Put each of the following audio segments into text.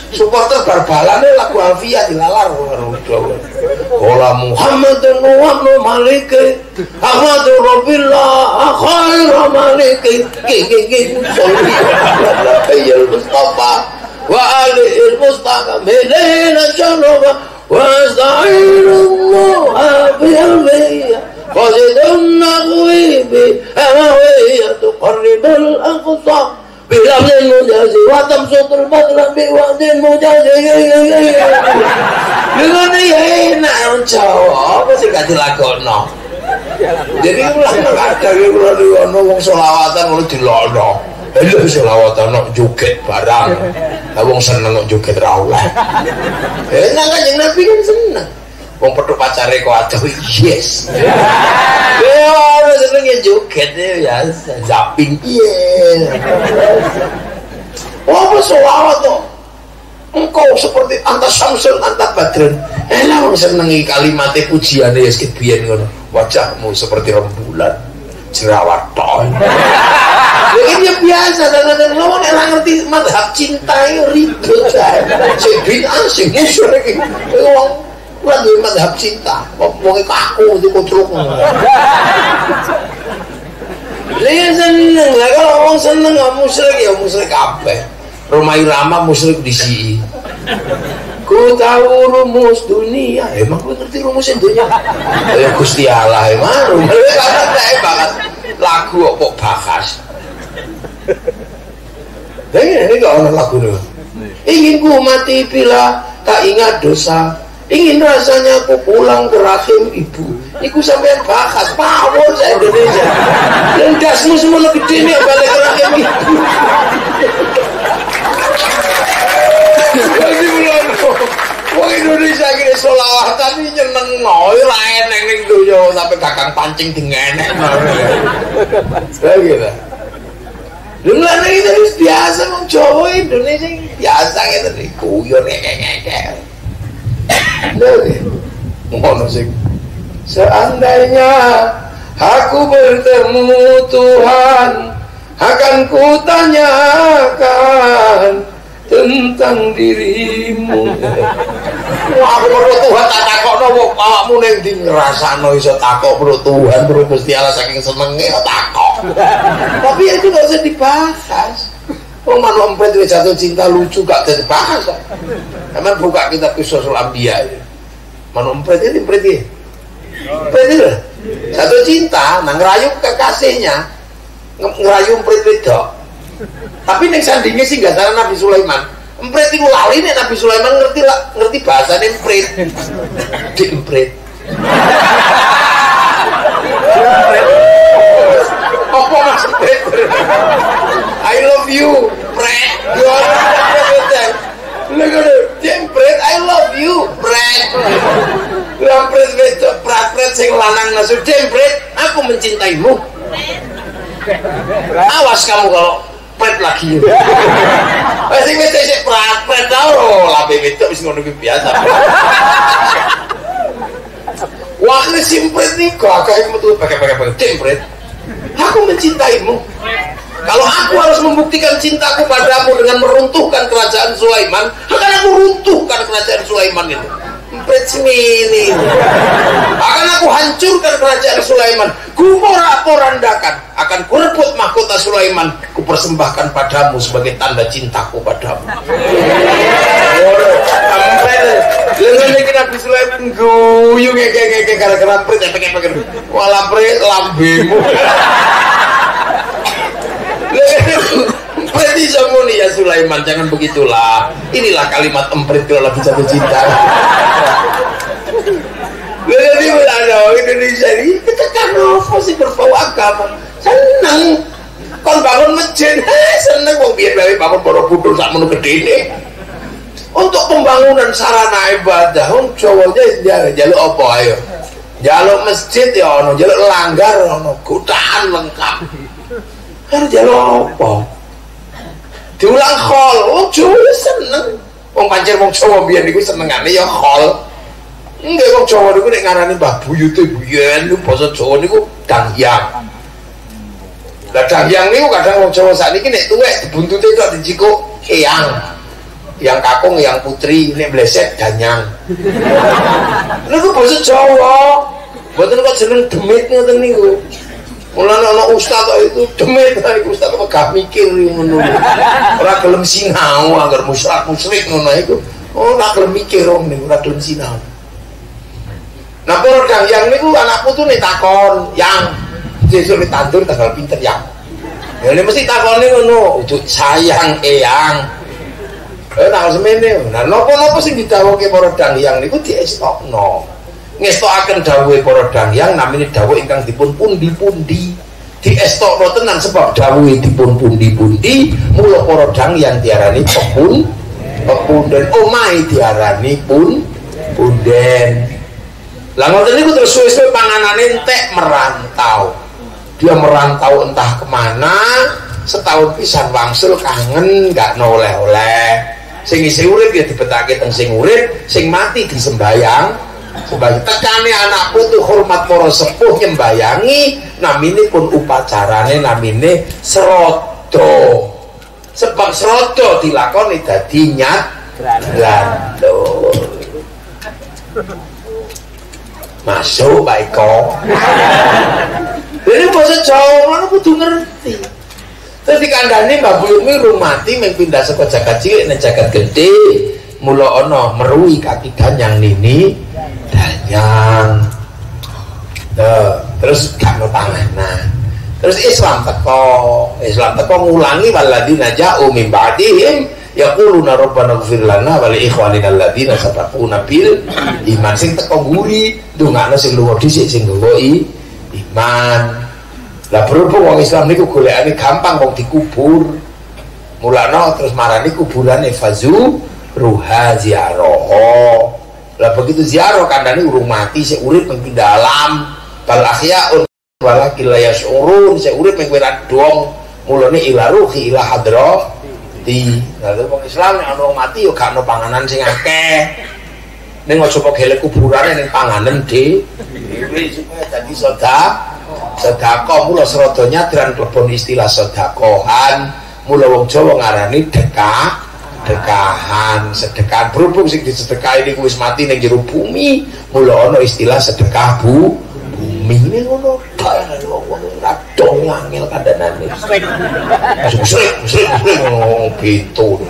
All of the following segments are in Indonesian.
supporter bal-balane lagu Alfia dilalar karo Jawa. Ola Muhammadun wa Malik Ahmadu Rabbillah khairu Malik Sayyidul Mustafa wa alihi Mustaqbilin Jalwa wa Za'irullah bi'almiyah Qasidun naqwi bi'awiyah tuqarribul aqsa Bilabdin mujazi wa tamsutul badra biwadin mujazi dengan ya enak orang Jawa apa sih gak dilagono jadi ulah ada yang wong selawatan kalau dilono lu selawatan nak joget barang wong seneng nak joget raweh enak kan yang Nabi kan seneng wong pedho pacare kok aduh yes ya ora seneng joget ya zapping iya apa selawat tuh engkau seperti anta samsul anta badrun elah wong senengi kalimatnya pujiane ya sikit biyen ngono wajahmu seperti rembulan jerawat tok ini ya biasa dan lawan elah ngerti madhab cinta itu ribet sing bid'ah sing musyrik iki wong ora duwe madhab cinta wong kaku dikutruk lha seneng lah kalau wong seneng musyrik ya musyrik kabeh Roma Irama musyrik di sini. Ku tahu rumus dunia. Emang ku ngerti rumus dunia? Ya Gusti Allah emang. Banget lagu kok bakas. Ini gak ada lagu nih. Ingin ku mati bila tak ingat dosa. Ingin rasanya aku pulang ke rahim ibu. Iku sampai bakas. Pawon saya Indonesia. Dan dasmu semua gede nih balik ke rahim ibu. Wong Indonesia kira sholawatan ini nyeneng ora eneng ning donya sampe kakang pancing dingenek. Lah gitu. Lha nek iki biasa wong Jawa Indonesia biasa ngene iki guyon ngekek. Lha ngono sing seandainya aku bertemu Tuhan akan kutanyakan tentang dirimu. Wah, aku perlu Tuhan tak takokno wong awakmu ning ndi ngrasakno iso takok perlu Tuhan perlu Gusti Allah saking senenge takok. Tapi itu gak usah dibahas. Wong manuk empret wis jatuh cinta lucu gak dibahas. Emang buka kitab Qissasul Anbiya. Manuk empret iki empret iki. Empret iki jatuh cinta nang ngerayu kekasihnya. Ngerayu empret wedok. Tapi ning sandinge sing gandane Nabi Sulaiman. Empret iku lali nek Nabi Sulaiman ngerti bahasane empret. Dik empret. Apa maksudnya? I love you, pret. Dik empret, I love you, pret. Empret wedok pret sing lanang maksud empret, aku mencintaimu. Awas kamu kalau pret lagi. Sing wis sik pret tau lape wedok wis ngono ki biasa. Wah, ini simpret nih kok agak metu pakai simpret. Aku mencintaimu. Kalau aku harus membuktikan cintaku padamu dengan meruntuhkan kerajaan Sulaiman, akan aku runtuhkan kerajaan Sulaiman itu. Empret semini. Akan aku hancurkan kerajaan Sulaiman. Kuporak-porandakan. Akan kurebut mahkota Sulaiman. Kupersembahkan padamu sebagai tanda cintaku padamu. Lengan iki Nabi Sulaiman guyu ngeke gara-gara empret pengen. Walah empret lambemu. Empret samuni ya Sulaiman, jangan begitulah. Inilah kalimat empret kalau lagi jatuh cinta. Jadi ada Indonesia ini kita kan masih berbau agama, senang. Kalau bangun masjid, senang. Mau biar bangun Borobudur sak menu gede ini. Untuk pembangunan sarana ibadah, Jawa dia jaluk apa ayo? Jaluk masjid ya ono, jaluk langgar ono, godaan lengkap. Harus jaluk apa? Diulang khol, Jawa seneng. Wong pancen wong Jawa biyen niku senengane ya khol. Enggak wong Jawa niku nek ngarani Mbah Buyute biyen niku basa Jawa niku dangyang. Lah dangyang niku kadang wong Jawa sakniki nek tuwek dibuntute tok dijikuk eyang. yang kakung yang putri ini bleset danyang. Niku basa Jawa. Mboten kok jeneng demit ngoten niku. Mulane ana ustaz itu demit iku ustaz megah mikir ngono. Ora gelem sinau anggar musyrik ngono iku. Ora gelem mikir wong niku ora gelem sinau. Nah, para dangyang niku anak putune takon, "Yang sesuk ditandur tanggal pinter yang?" Ya ini mesti takone ngono, "Uduk sayang eyang." Tanggal semene. Nah, napa-napa sing didhawuhke para dangyang niku diestokno. Ngestokaken dawuhe para dangyang namine dawuh ingkang dipun pundi-pundi. Diestokno tenan sebab dawuhe dipun pundi-pundi, mula para dangyang diarani pepunden, omahe diarani punden. Lah ngoten niku terus suwe-suwe panganane entek merantau. Dia merantau entah kemana, setahun pisan wangsul kangen gak oleh-oleh. Sing isih urip ya dibetake teng sing urip, sing mati disembayang. Sembayang tekane anak putu hormat para sepuh nyembayangi, namine pun upacarane namine serodo. Sebab serodo dilakoni dadi nyat glandul. Masuk Pak Eko. Ini bahasa Jawa mana kudu ngerti. Terus dikandani Mbak Buyumi rumati pindah saka jagat cilik nang jagat gede. Mula ana meruhi kaki danyang nini danyang. Terus gak panganan. Terus Islam teko ngulangi waladina ja'u min ba'dihim yaquluna rabbana ighfir lana wa li ikhwanina alladziina sabaquna bil iman. Sing teko nguri ndongakno sing lunga dhisik sing nggawa iman. Lah berhubung wong Islam niku golekane gampang wong dikubur. Mulane terus marani kuburane fazu ruha ziarah. Lah begitu ziarah kandhane urung mati sik urip ning dalam bal ahyaun walakin la yashurun, sik urip ning wirat dong. Mulane ila ruhi ila hadrati. Lalu wong Islam nek ana wong mati yo gak ono panganan sing akeh. Ning aja kok gelek kuburane ning panganan dhewe supaya dadi sedekah. Mula serodo nyadran klebon istilah sedekahan. Mula wong Jawa ngarani dekahan. Sedekahan berhubung sing disedekahi niku wis mati ning jero bumi, mula ana istilah sedekah bumi. Ini ngono tok wong ora dong angel kandhanane. Musrik gitu.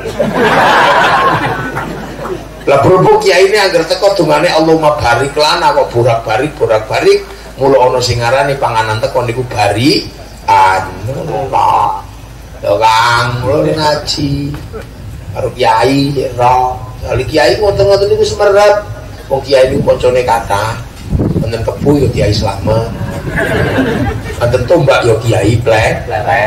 Lah berhubung kiai ini anggar teko dungane Allahumma barik lana kok borak-barik mula ana sing ngarani panganan teko niku barikan. Ngono. Lho Kang, kula ngaji karo kiai ro. Kali kiai ngoten-ngoten niku semerep. Wong kiai niku kancane kathah. Wonten kebu ya kiai Slamet. Wonten tombak ya kiai pleret.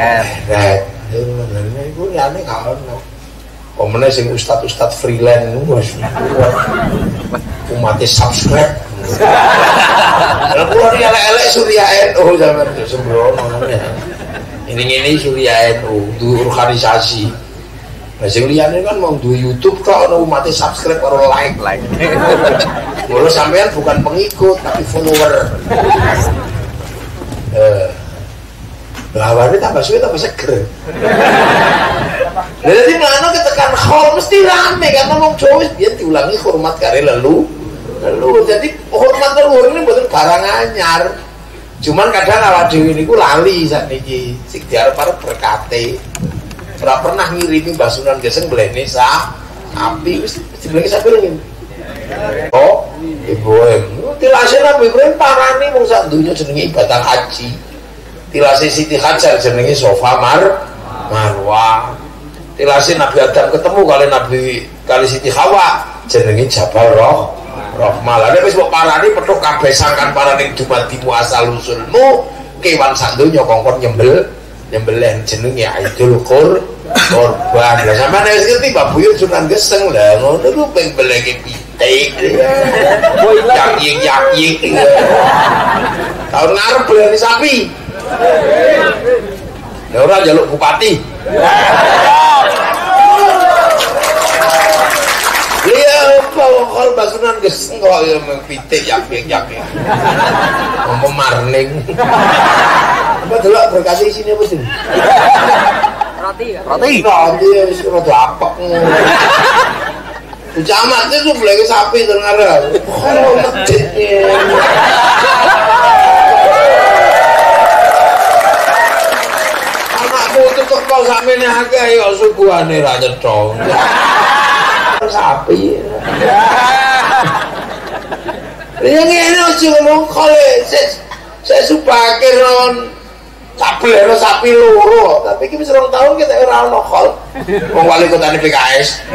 Iku liyane gak ono. Pemene sing ustad-ustad freelance niku wis umate subscribe. Lah kula elek-elek Surya NU sampeyan sembrono ya. Ini Surya NU duwe organisasi. Lah sing liyane kan mau duwe YouTube kok ono umate subscribe karo like. Mula sampean bukan pengikut tapi follower. Lawane tambah suwe tambah seger. Jadi mana ketekan khol mesti rame karena wong Jawa wis biyen diulangi hormat kare lelu. Jadi hormat leluhur ini bukan barang anyar. Cuman kadang awak dhewe niku lali sakniki sing diarep-arep berkate. Ora pernah ngirimi Mbah Sunan Geseng blene sapi wis diblene sapi lho. Oh, Ibrahim. Tilase Nabi Ibrahim parane wong sak donya jenenge ibadah haji. Tilase Siti Hajar jenenge Sofa Marwah. Tilase Nabi Adam ketemu kali Siti Hawa jenenge Jabal Rahmah. Lah nek wis mbok parani petuk kabeh sangkan parane dumadimu asal usulmu kewan sak donya kongkon nyembelih jenenge Aidul Qurban. Lah sampeyan wis ngerti Mbak Buyut Sunan Geseng lah ngono ku ping beleke pitik. Yaking. Tahun ngarep belani sapi. Ya ora njaluk bupati. Iya, kalau Mbak Sunan Geseng kok ya pitik yaking. Ngomong marning. Apa delok berkasih sini apa sih? Roti. Roti wis rada apek. Camat itu boleh sapi dengar. Oh, masjidnya. Anakku itu teko sakmene akeh ya suguhane ra cetha. Sapi. Yang ini aja ngomong kole saya subake ron sableno sapi loro tapi iki wis 2 tahun kita ora ono kol wong wali kotane PKS.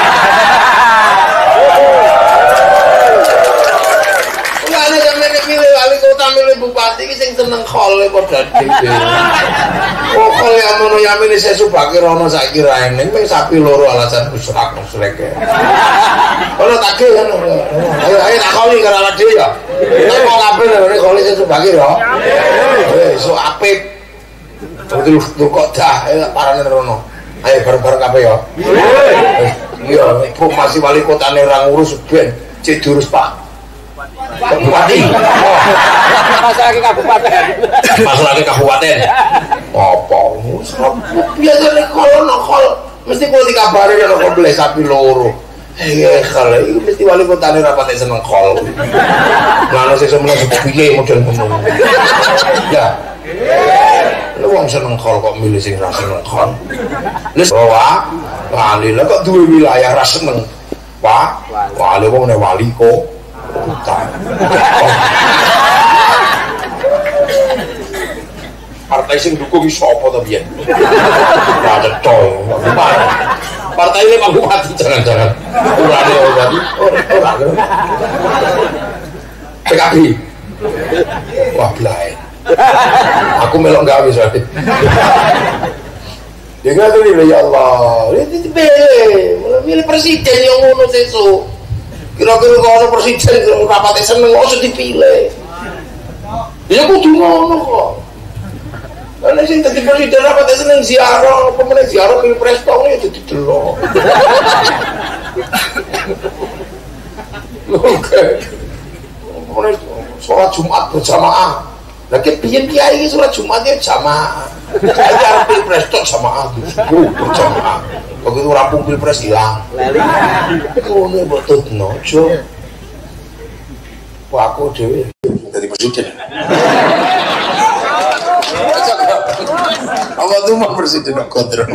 Mulane sampeyan milih wali kota milih bupati iki sing seneng kole padha dhewe. Oh kol yang ngono yamene saya subake rono saiki ra eneng mung sapi loro alasan usrak musrek. Kalau tagih kan, ayo takoli karo awak dhewe ya. Kita mau kabeh nek koli sing subake ya. So apik. Betul kok dah, parane rono. Ayo bareng-bareng kabeh ya. Iya, ibu masih wali kotane ora ngurus ben, cek diurus Pak. Bupati. Masalah kabupaten. Masalah kabupaten. Apa? Biasane kalau kol mesti kuwi dikabari nek kok beli sapi loro. Kalau itu mesti wali kotane rapate seneng kol. Lan sing semono piye model ngono. Ya. Lu wong seneng kol kok milih sing ra seneng kol. Wis wali lah kok duwe wilayah ra seneng. Pak, wali wong nek wali kok. Partai sing dukung sapa to biyen? Ra cetha. Partai ini Pak Bupati jangan-jangan. Urane tadi ora. PKB. Wah, blae. Aku melok gawe soalnya. Ya nggak tuh ya Allah. Ini dipilih, milih presiden yang ngono sesuk. Kira-kira kalau presiden rapatnya seneng, harus dipilih. Ya kudu ngono kok. Karena sih tadi presiden rapatnya seneng ziarah, pemenang ziarah pilpres tahun ya jadi delok. Oke. Pemenang sholat Jumat berjamaah. Lagi piyen kiai iki sholat Jumat ya jamaah. Acara pilpres tok jamaah berjamaah. Begitu rampung pilpres hilang. Ngono mbok tutno, Jo. Wah, aku dhewe dadi presiden. Apa tuh mau presiden kontrol?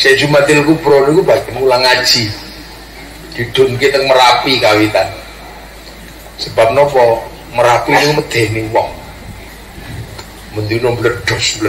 Saya Jumatil Kubro niku bagi mulang ngaji. Didunke teng Merapi kawitan. Sebab nopo Merapi niku medeni wong. Mendino bledos.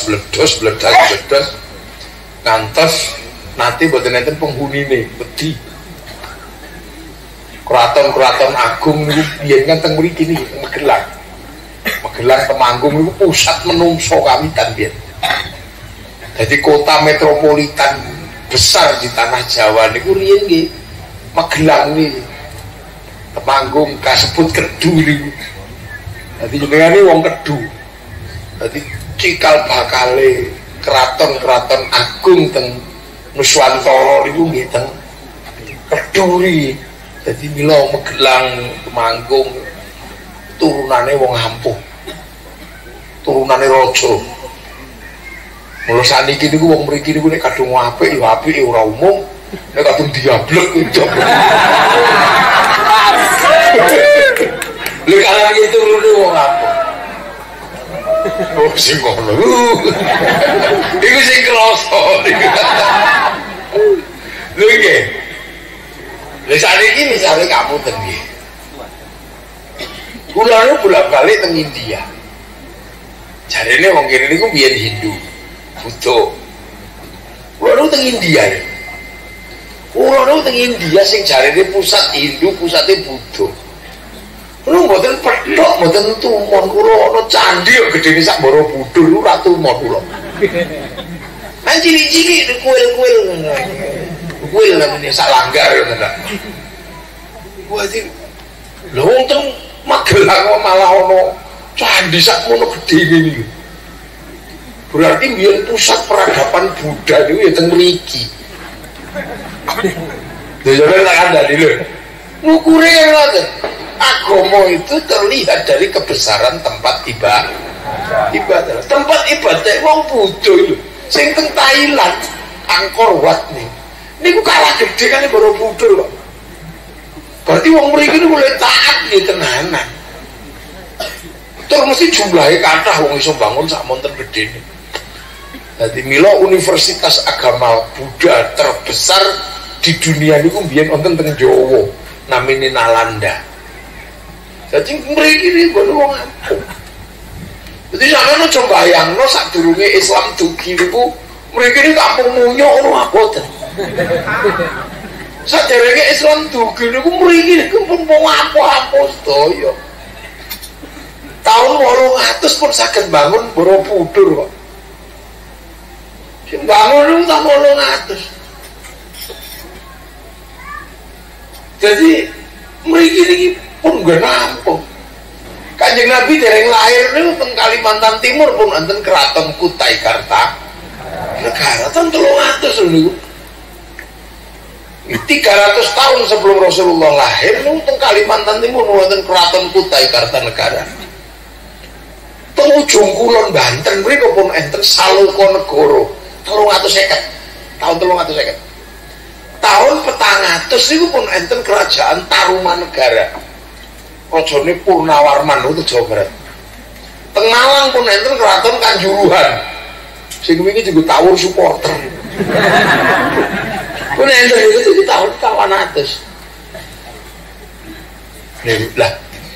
Ngantos nanti boten enten penghunine wedi. Keraton-keraton agung niku biyen kan teng mriki niki Magelang. Magelang Temanggung niku pusat menungso kawitan biyen. Jadi kota metropolitan besar di tanah Jawa niku riyen nggih Magelang niki. Temanggung kasebut Kedu niku. Dadi jenengane wong Kedu. Dadi cikal bakale keraton-keraton agung teng Nuswantara niku nggih teng Kedu niki. Dadi mila Magelang Temanggung turunane wong ampuh. Turunane raja. Mula saniki niku wong mriki niku nek kadung apik ya apike ora umum, nek kadung diablek itu. Lha kalau gitu lho wong apa? Oh sing ngono. Iku sing kroso niku. Lho nggih. Lha saniki misale kamu ten nggih. Kula niku bolak-balik teng India. Jarene wong kene niku biyen Hindu. Buddha. Kulo teng India ya. Kulo teng India sing jarene pusat Hindu, pusate Buddha. Kulo mboten petok, mboten tumon kulo ana candhi kok gedene sak Borobudur ku ra tumon kulo. Nang cilik-cilik kuil-kuil ngono. Kuil namanya sak langgar ngono. Kuwi lho wong teng Magelang malah ana candhi sak ngono gedene iki. Berarti biar pusat peradaban Buddha itu ya teng mriki. Lha sampeyan tak kandhani lho. Ngukure ngoten. Agama itu terlihat dari kebesaran tempat ibadah. Tempat ibadah wong Buddha lho. Sing teng Thailand, Angkor Wat nih. Niku kalah gede kan Borobudur kok. Berarti wong mriki niku mulai taat nggih tenanan. Terus mesti jumlahnya kathah wong iso bangun sak monten gedene. Jadi mila universitas agama Buddha terbesar di dunia ini kemudian wonten teng Jawa namanya Nalanda. Jadi mriki niku wong ampun. Jadi sampeyan aja bayangno sadurunge Islam dugi niku mriki niku kampung Munyo ngono aboten. Saderenge Islam dugi niku mriki niku pun wong ampuh-ampuh sedaya. Tahun 800 pun saged bangun Borobudur kok. Bangun itu tak 800. Jadi mriki niki pun gak nampung. Kanjeng Nabi dereng lahir niku teng Kalimantan Timur pun enten Keraton Kutai Kartanegara tahun 300 niku. 300 tahun sebelum Rasulullah lahir niku teng Kalimantan Timur wonten Keraton Kutai Kartanegara. Teng ujung kulon Banten mriku pun enten Saloka Negara 350 tahun 350. Tahun 400 niku pun enten kerajaan Tarumanegara. Rajane Purnawarman itu Jawa Barat. Teng Malang pun enten keraton Kanjuruhan. Sing wingi juga tawur supporter. Pun enten itu tahun 400. Lah.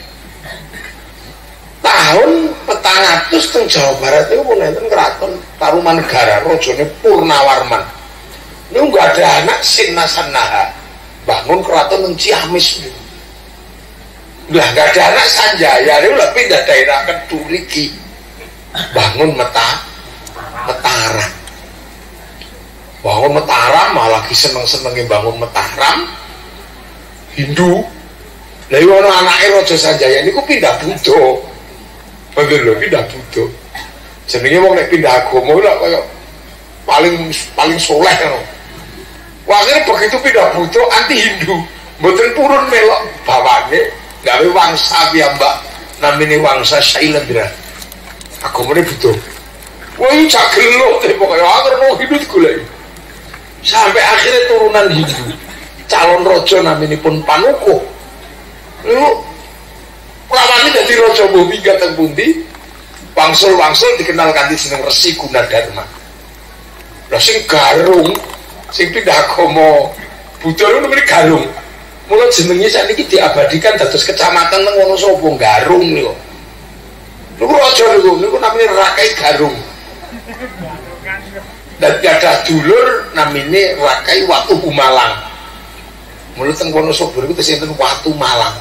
Tahun 400 teng Jawa Barat itu pun enten keraton Tarumanegara, rajane Purnawarman. Niku enggak ada anak Sinasanaha. Bangun keraton teng Ciamis niku. Lah enggak ada anak Sanjaya niku lha pindah daerah Keduriki. Bangun Mataram. Bangun Mataram malah lagi seneng-senenge bangun Mataram. Hindu. Lah yo ana anake Raja Sanjaya niku pindah Buddha. Bener lho pindah Buddha. Jenenge wong nek pindah agama lho kaya paling soleh ngono. Akhirnya begitu pindah Buddha anti Hindu, mboten purun melok bapakne gawe wangsa piyambak namine wangsa Sailendra. Agamane Buddha. Wah iki jagelo teh pokoke akhir mau Hindu digoleki. Sampai akhirnya turunan Hindu. Calon raja naminipun Panuko. Lho Pramani dadi raja bumi teng pundi? Wangsul-wangsul dikenal kanthi jeneng Resi Gunadarma. Lah sing garung sing pindah agama Buddha niku namine Garung. Mula jenenge sakniki diabadikan dados kecamatan teng Wonosobo Garung niku. Niku raja niku namine Rakai Garung. Dan gadah dulur namine Rakai Watu Malang. Mula teng Wonosobo niku tesih enten Watu Malang.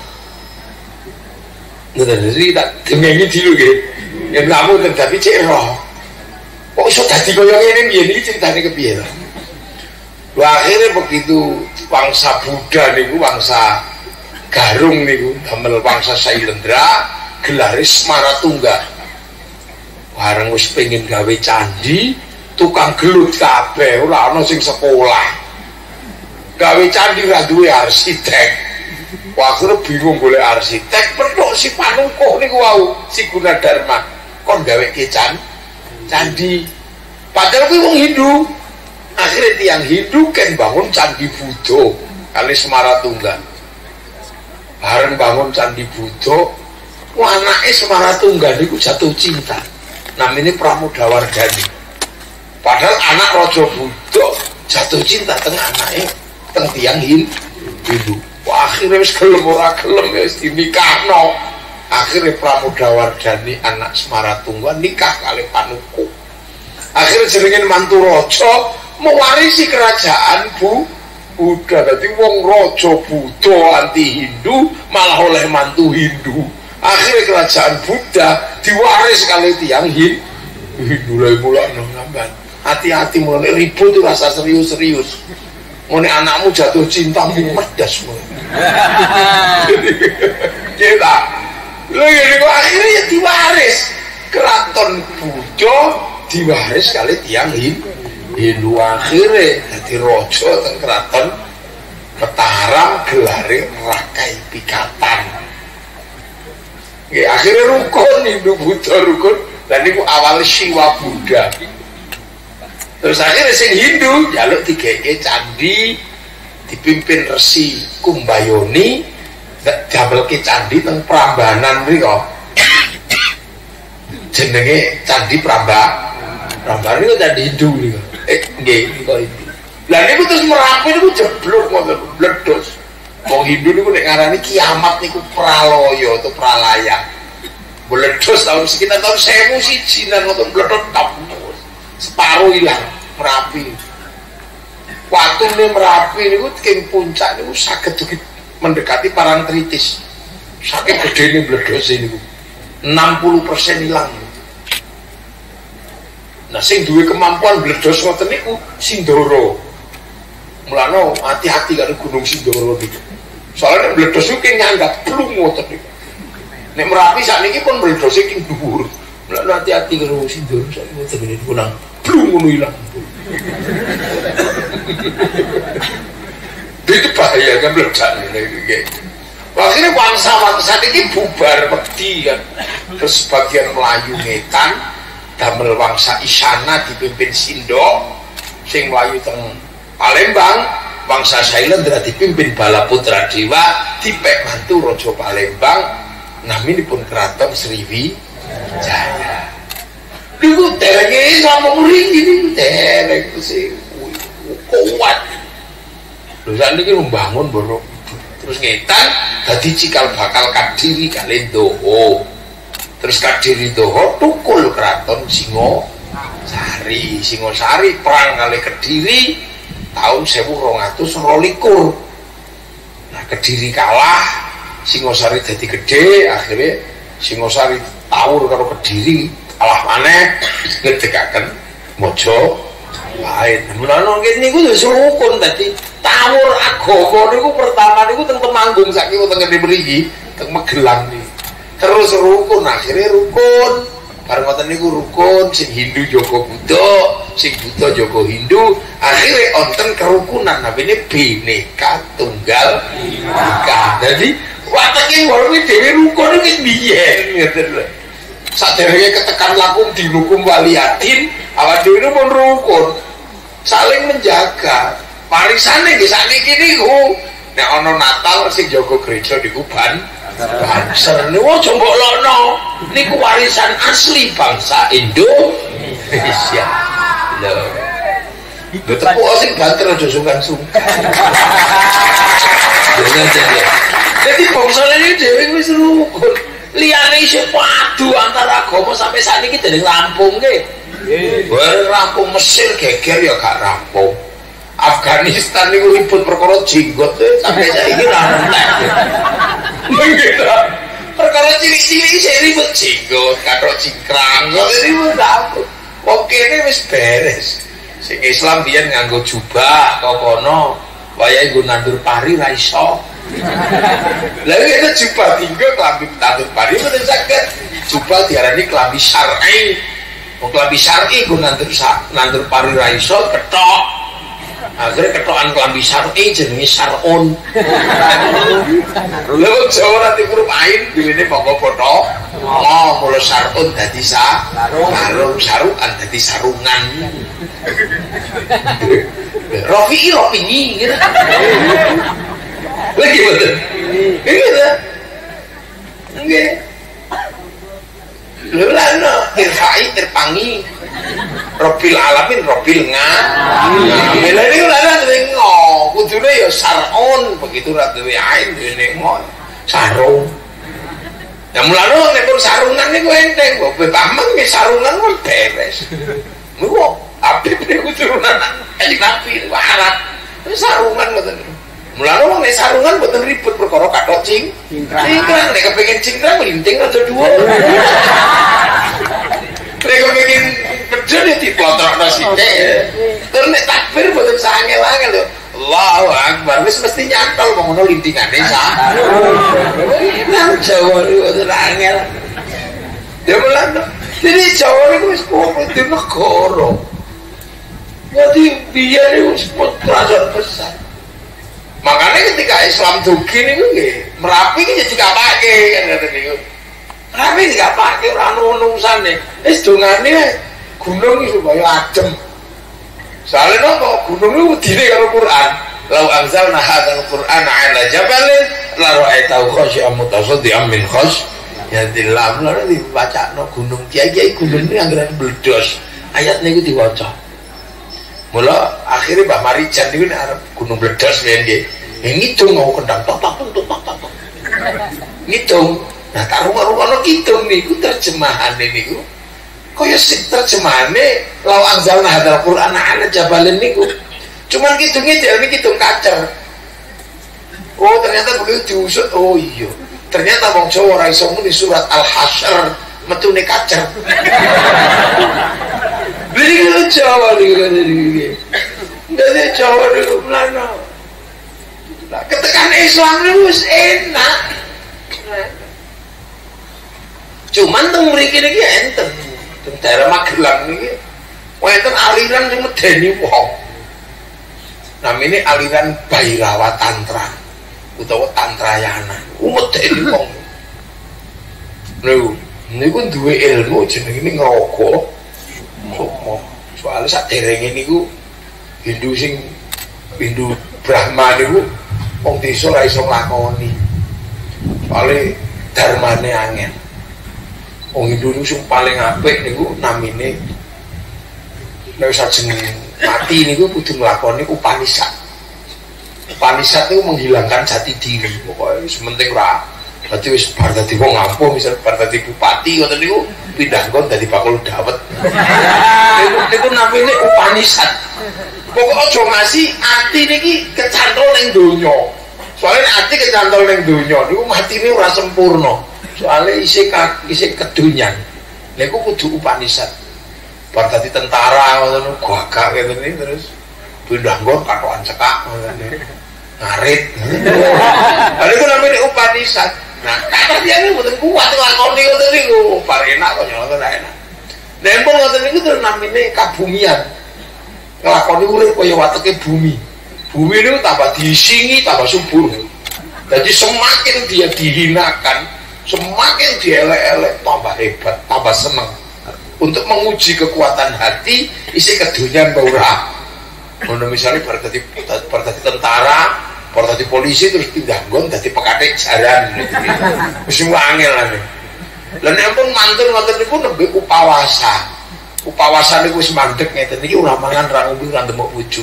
Jadi tak dengengi dulu nggih. Yen kamu tapi cek roh. Kok iso dadi kaya ngene piye niki ceritane kepiye to? Akhirnya begitu bangsa Buddha niku bangsa Garung niku damel bangsa Sailendra gelare Semaratungga. Bareng wis pengen gawe candi, tukang gelut kabeh ora ana sing sekolah. Gawe candi ra duwe arsitek. Akhirnya bingung golek arsitek, perlu si Panungkuh niku wau, si Gunadarma kon gawe candi. Padahal kuwi wong Hindu. Akhirnya tiang Hindu kan bangun candi Buddha kali Semaratungga. Bareng bangun candi Buddha, anake Semaratungga niku jatuh cinta. Namanya Pramodawardhani. Padahal anak Raja Buddha jatuh cinta teng anake teng tiang Hindu. Akhirnya wis gelem ora gelem wis dinikahno. Akhirnya Pramodawardhani anak Semaratungga nikah kali Panungkuh. Akhirnya jenenge mantu raja mewarisi kerajaan Buddha. Dadi wong raja Buddha anti Hindu malah oleh mantu Hindu. Akhirnya kerajaan Buddha diwaris kali tiang Hindu. Lha mulane sampean hati-hati mulane ribut itu rasa serius-serius. Mone anakmu jatuh cinta medas mulai. Kita lagi akhirnya ya diwaris keraton Buddha diwaris kali tiang Hindu. Akhirnya jadi rojo teng keraton Mataram gelare Rakai Pikatan. Akhirnya rukun Hindu Buddha rukun dan itu awal Siwa Buddha. Terus akhirnya sing Hindu jaluk digeke candi dipimpin Resi Kumbayoni damelke candi teng Prambanan mriko. Jenenge Candi Prambanan niku candi Hindu niku. Nggih niku itu. Lah niku terus Merapi niku jeblok ngoten meledos. Wong Hindu niku nek ngarani kiamat niku pralaya atau pralaya. Meledos tahun sekitar tahun 1001 nan ngoten meledos separuh hilang Merapi. Watune Merapi niku king puncak niku saged mendekati Parangtritis. Saking gedene bledose niku. 60% hilang. Nah sing duwe kemampuan bledos ngoten niku Sindoro. Mulane hati-hati karo Gunung Sindoro niku. Soalnya bledos niku nyanggap plung ngoten niku. Nek Merapi sakniki pun bledose king dhuwur. Mulane hati-hati karo Sindoro sakniki ngoten niku nang plung ngono ilang. Itu bahaya kan meledak ini. Akhirnya bangsa-bangsa ini bubar wedi kan. Terus sebagian Melayu ngetan damel bangsa Isana dipimpin Sindo, sing Melayu teng Palembang, bangsa Sailendra dipimpin Balaputra Dewa dipek mantu Raja Palembang. Naminipun Keraton Sriwijaya. Niku derenge sama muring ini dereng sing kuat. Lho sakniki membangun borok. Terus ngetan dadi cikal bakal Kadiri kali Ndoho. Terus Kadiri Ndoho tukul keraton Singosari. Singosari perang kali Kediri tahun 1222. Nah Kediri kalah, Singosari dadi gede, akhirnya Singosari tawur karo Kediri kalah maneh ngedekaken Majapahit. Mulane niku wis rukun dadi tawur agama niku pertama niku teng Temanggung saiki teng ngene mriki teng Magelang niki. Terus rukun akhirnya rukun. Bareng ngoten niku rukun sing Hindu jaga Buddha, sing Buddha jaga Hindu, akhirnya wonten kerukunan namanya Bhinneka Tunggal Ika. Jadi wateke warung dhewe rukun iki biyen ngoten lho. Saderenge ketekan lakum dinukum waliyatin, awak dhewe pun rukun. Saling menjaga. Warisane nggih sakniki niku nek ana Natal sing jaga gereja niku Banser niku aja mbok lono. Niku warisan asli bangsa Indonesia. Lho. Tepuk sing banter aja sungkan-sungkan. Jadi bangsa ini dhewe wis rukun. Liyane isih padu antara agama sampai saat ini jadi rampung nggih. Bareng rampung Mesir geger ya gak rampung. Afghanistan niku ribut perkara jenggot sampai saiki ra entek. Perkara cilik-cilik isih ribut jenggot, kathok cingkrang, kok ribut apa? Wong kene wis beres. Sing Islam biyen nganggo jubah kok kono, wayahe nggo nandur pari ra iso. Lah itu jubah tinggal kelambi tandur pari mboten saged. Jubah diarani kelambi syar'i. Wong kelambi syar'i nggo nandur pari ra iso ketok. Akhirnya ketokan kelambi syar'i jenenge syar'un. Lha wong Jawa nanti huruf ain diwene monggo foto. Oh, mula syar'un dadi sarukan dadi sarungan. Rofi'i gitu. Lagi betul. Gitu. Nggih. Lha lana irfa'i irpangi. Robil alamin robil Mila ini lana dengo. Kudune ya sar'un begitu ra duwe ain duwe ngo. Sarung. Ya mulane nek pun sarungan niku enteng kok. Pamang nggih sarungan wis beres. Niku apik niku turunan Nabi Arab. Sarungan ngoten. Mulane wong nek sarungan mboten ribut perkara kathok cingkrang. Nek kepengin cingkrang linting aja dhuwur. Nek kepengin bejo ya diplotrokno sithik. Terus nek takbir mboten sangel-angel lho. Allahu Akbar wis mesti nyantol wong ngono lintingane sa. Nang Jawa mboten angel. Ya mulane jadi Jawa niku wis kumpul di negara. Jadi biar itu kerajaan besar. Makanya ketika Islam dugi niku nggih, Merapi iki jadi kapake kan ngoten niku. Merapi dikapake ora ono usane. Wis dongane gunung iki supaya adem. Soale napa gunung niku wedine karo Quran. Lau anzalna hadzal Qur'ana 'ala jabalin la ra'aitahu khashi'an mutasaddian min khasyatillah. Lha dibacakno gunung kiai-kiai gunung iki anggaran bledos. Ayat niku diwaca. Mula akhirnya Mbak Marijan itu arep gunung bledos nggih. Ngitung mau kendang tok. Ngitung. Nah, tak rumah-rumah ngitung niku terjemahane niku. Kaya sing terjemahane lau anzalna hadzal Qur'ana 'ala jabalin niku. Cuman ngitungnya dia ngitung kacer. Oh, ternyata begitu diusut. Oh iya. Ternyata wong Jawa ora iso muni surat Al-Hasyr metune kacer. Beli Jawa nih, dari Jawa dulu melana. Nah, ketekan Islam itu enak. Cuman teng mriki niki enten, teng daerah Magelang niki, wonten aliran sing medeni wong. Namine aliran Bhairawa Tantra utawa Tantrayana. Medeni wong. Lho, niku duwe ilmu jenenge ngroko. Soalnya sak derenge niku Hindu Brahma niku wong desa ora iso nglakoni. Soale dharmane angel. Wong Hindu niku sing paling apik niku namine nek sajeng mati niku kudu nglakoni Upanisad. Upanisad niku menghilangkan jati diri. Pokoke wis penting ora berarti wis bar dadi wong ampuh misal bar dadi bupati ngoten niku pindah nggon dadi bakul dawet. Niku namine Upanisad. Pokok aja ngasih ati niki kecantol ning donya. Soale ati kecantol ning donya niku matine ora sempurna. Soale isih kedonyan. Niku kudu Upanisad. Bar dadi tentara ngoten gagak ngene terus pindah nggon katokan cekak ngoten. Ngarit. Niku namine Upanisad. Nah, kata dia ini betul kuat nglakoni ngoten niku, bar enak kok nyono enak. Nempel ngoten niku terus namine kabumian. Nglakoni urip kaya wateke bumi. Bumi niku tambah diisingi, tambah subur. Jadi semakin dia dihinakan, semakin dielek-elek, tambah hebat, tambah seneng. Untuk menguji kekuatan hati, isi kedonyan ora. Ngono misale bar dadi tentara, bar dadi polisi terus pindah nggon dadi pekatik jaran. Wis angel ane. Lah nek pun mantun ngoten niku nembe upawasa. upawasan iku wis mandeg ngeten iki ora mangan ra ngombe ra ndemok bojo.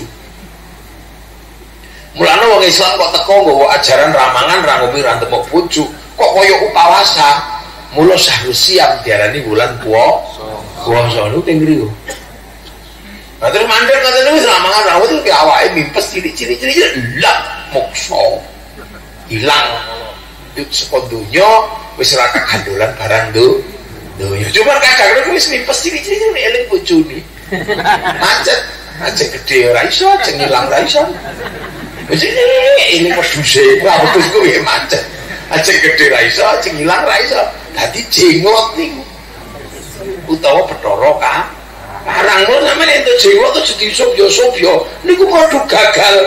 Mulane wong Islam kok teko nggawa ajaran ra mangan ra ngombe ra ndemok bojo, kok kaya upawasa. Mula Syahrul Siam diarani bulan puasa niku teng ngriku. Nah, terus mandek ngoten niku ra mangan ra ngombe ki awake mimpes cilik-cilik ilang moksa. Ilang saka donya wis ora kagandolan barang donya. Cuma kadang wis mimpes cilik-cilik eling bojone. Macet gede ora iso, ajeng ilang ora iso. Wis ini peduse, ora pedus kuwi macet. Ajeng gede ra iso, ajeng ilang ra iso. Dadi jenglot niku. Utawa Bathara Karang lho sampeyan entuk jenglot terus disopyo-sopyo niku padha gagal.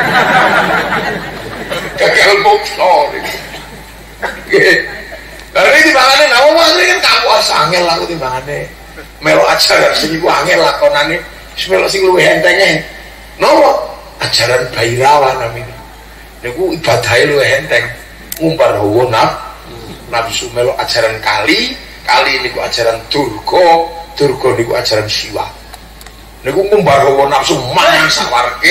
Gagal moksa niku. Nggih. Lah iki timbangane nawa asli kan kapuas angel aku timbangane. Melu ajaran sing iku angel lakonane, wis melu sing luwih entenge. Napa? Ajaran Bhairawa namine. Niku ibadahe luwih enteng. Ngumpar hawa nafsu melu ajaran kali niku ajaran Durga niku ajaran Siwa. Niku ngumpar hawa nafsu mangan sawarke.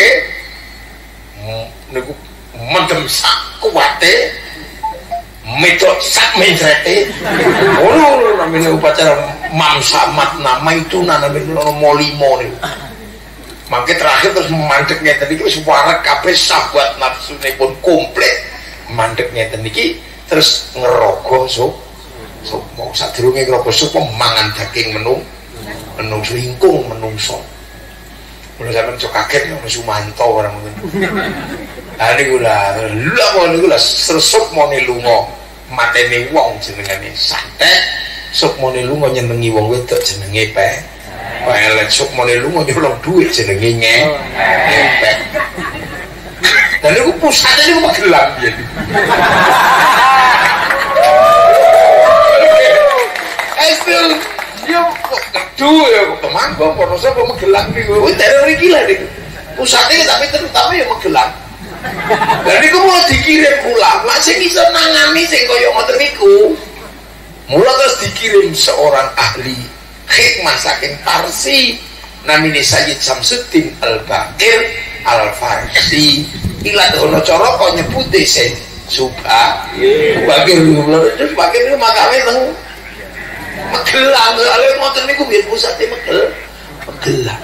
Niku mendem sak kuwate. Medok sak menjrete. Ngono namine upacara mamsamat nama itu namine molimo niku. Mangke terakhir terus mandek ngeten iki wis wareg kabeh sahabat nafsunipun komplit. Mandek ngeten iki terus ngerogo sup mau sadurunge ngerogo sup mangan daging menungso lingkung menungso. Mulai sampeyan cok kaget ono Sumanto barang ngoten. Lah niku lah sresuk mone lunga matene wong jenengane santet, sok mone lunga nyenengi wong wedok jenenge elek, sok mone lunga nyolong dhuwit jenenge ngepek. Dan niku pusate niku Magelang piye. Estul yo aduh ya Temanggung Wonosobo Magelang niku. Kuwi daerah mriki lah niku. Pusate tapi terutama ya Magelang. Lah niku mau dikirim pula, masih iso nangani sing kaya ngoten niku. Mula terus dikirim seorang ahli hikmah saking Parsi namine Sayyid Samsuddin Al-Baqir Al-Farsi. Ila ono cara kok nyebute sen Subha. Bakir terus Bakir niku makame teng Magelang. Soale ngoten niku biyen pusate Magelang.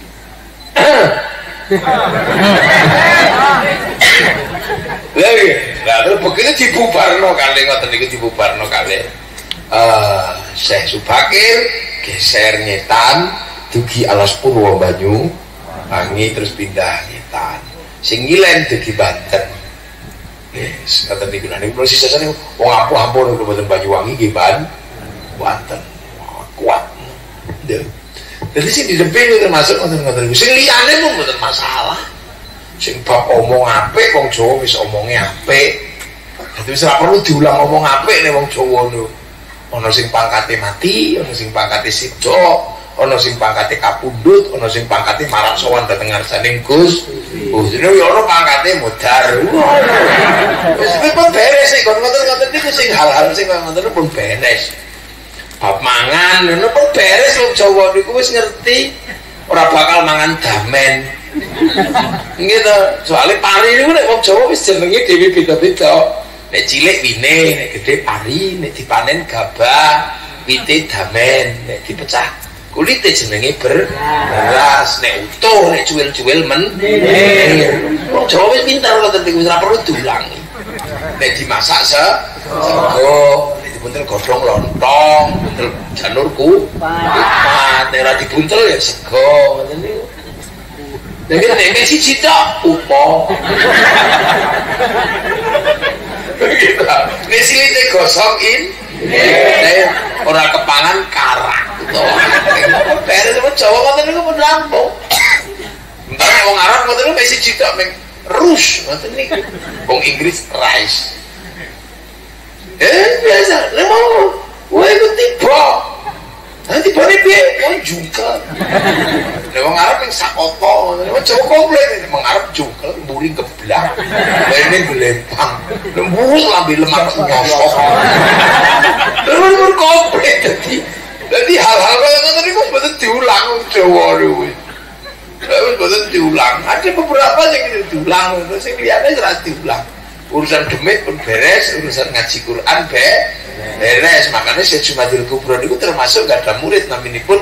Lah terus begitu dibubarno kali ngoten niku dibubarno kali Syekh Subakir geser nyetan dugi Alas Purwo Banyu Wangi terus pindah nyetan sing ngilen dugi Banten. Yes, ngoten niku lha niku sisane wong ampuh-ampuh niku mboten Banyuwangi nggih Banten. Kuat. Jadi sing di depan itu termasuk ngoten-ngoten. Sing liyane pun mboten masalah. Sing bab omong apik wong Jawa wis omonge apik. Dadi wis ora perlu diulang omong apik nek wong Jawa niku. Ana sing pangkate mati, ana sing pangkate sida, ana sing pangkate kapundhut, ana sing pangkate marak sowan dhateng ngarsaning Gus. Dene yo ana pangkate modar. Wis pun beres kok ngoten-ngoten niku sing hal-hal sing ngoten pun beres. Bab mangan ngono pun beres wong Jawa niku wis ngerti ora bakal mangan damen. Nggih to, soalé pari niku nek wong Jawa wis jenenge dhewe beda-beda. Nek cilik wine, nek gedhe pari, nek dipanen gabah, wite damen, nek dipecah kulite jenenge beras, nek utuh, nek cuwil-cuwil wong Jawa wis pinter kok tentu wis ora perlu diulangi. Nek dimasak sego buntel godhong lontong, buntel janur kupat, nek ora dibuntel ya sego ngoten niku. Nek nek siji tok upo. Begitu. Nek silite gosong nek ora kepangan karak to. Beres Jawa ngoten niku pun rampung. Entar wong Arab ngoten niku nek siji tok meng rush ngoten niku. Wong Inggris rice. Biasa, lemau, wah itu tiba, nanti balik piye, wah jungkel. Wong Arab yang sakoto, wong Jawa komplit, wong Arab jungkel, mburi geblak, ini gelempang, mburi lambi lemak nyosok. Lembur komplit, jadi Jadi hal-hal kaya ngoten niku mboten diulang Jawa niku. Mboten diulang. Ada beberapa yang diulang, terus sing liyane ora diulang. Urusan demit pun beres, urusan ngaji Quran beres. Makanya Syekh Jumadil Kubro niku termasuk gak ada murid naminipun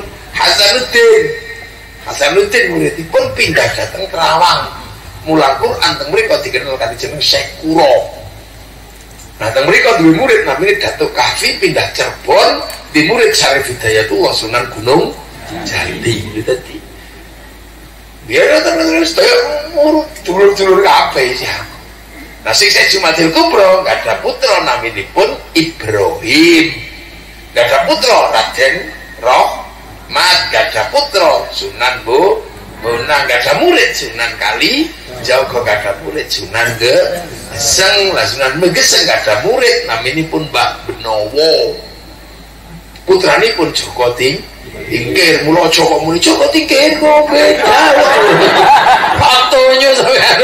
Hasanuddin muridipun pindah datang Kerawang. Mulang Quran teng mriku dikenal kanthi jeneng Syekh Kuro. Nah teng mriku duwe murid namine Datuk Kahfi pindah Cirebon, di murid Syarif Hidayatullah Sunan Gunung Jati. Dadi biar terus urut dulur-dulur kabeh sih. Nah sing Syekh Jumadil Kubro gak ada putra naminipun Ibrahim. Gak ada putra Raden Rohmat, gak ada putra Sunan Bonang, gak ada murid Sunan Kali Jaga, gak ada murid Sunan Geseng. Lah Sunan Geseng gak ada murid naminipun Mbah Benowo. Putranipun Joko Tingkir. Mula Joko muni Joko Tingkir kok beda. Fotonya sampean.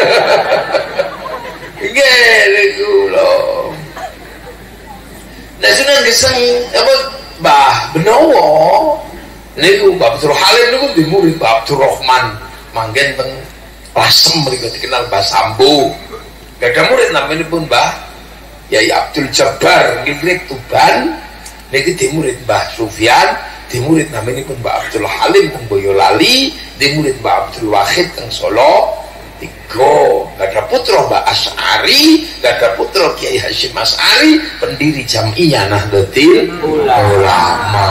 Nggih niku lho. Nah Sunan Geseng apa Mbah Benowo niku Mbah Abdul Halim niku di murid Mbah Abdul Rahman manggen teng Lasem mriku dikenal Mbah Sambo. Gak ada murid namanya pun Mbah Yai Abdul Jabbar nggih Tuban niki di murid Mbah Sufyan, di murid namanya pun Mbah Abdul Halim teng Boyolali, di murid Mbah Abdul Wahid teng Solo. Tiga, gak ada putra Mbak Asy'ari, gak ada putra Kiai Hasyim Asy'ari, pendiri Jam'iyah Nahdlatul Ulama.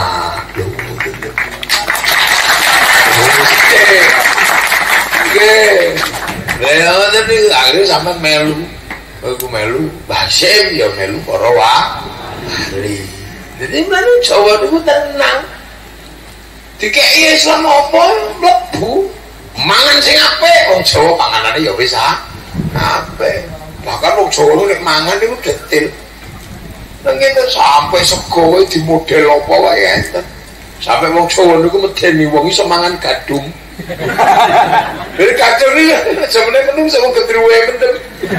Akhirnya sama melu, aku melu Basim ya melu para wali. Jadi mana Jawa itu tenang. Dikei Islam apa mlebu. Mangan sing apik, wong Jawa panganane ya wis apik. Bahkan wong Jawa nek mangan niku detail. Nang ngene sampai sego di model apa wae enten. Sampai wong Jawa niku medeni wong iso mangan gadung. Dari gadung iki sebenarnya menung sama gedruwe mendem.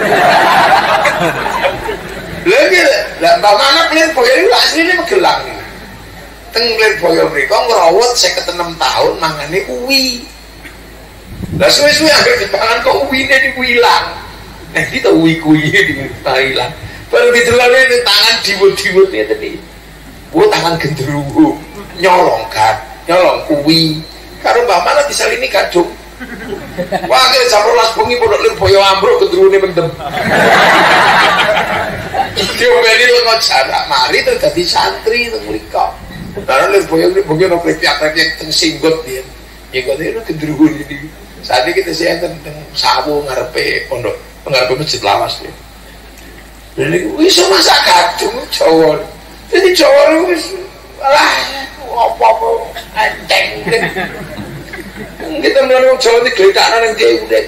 Lagi lah mbak mana pelir boyo niku asline Magelang niku. Teng pelir boyo mriku ngrawut 56 tahun mangane uwi. Lah suwe-suwe anggere dipangan kok uwine niku ilang. Iki to uwi kuwi niku ilang. Baru didelane ning tangan diwut-diwut ngeten iki. Bu tangan gendruwo, nyolong kuwi. Karo mbak mana disalini kadung. Wah, kira jam 12 bengi pondok Lirboyo ambruk gendruwone mendem. Diomeni lengo jarak mari terus dadi santri teng mriko. Karena Lirboyo bengi ono krepyak-krepyak teng singgot dia. Singgot itu gendruwo iki. Saat ini kita sih teng sawu ngarepe pondok, ngarepe masjid lawas dia. Dan ini bisa masak gadung Jawa. Jadi Jawa wis alah apa-apa enteng. Kita melihat Jawa di gelitakan yang dia udah.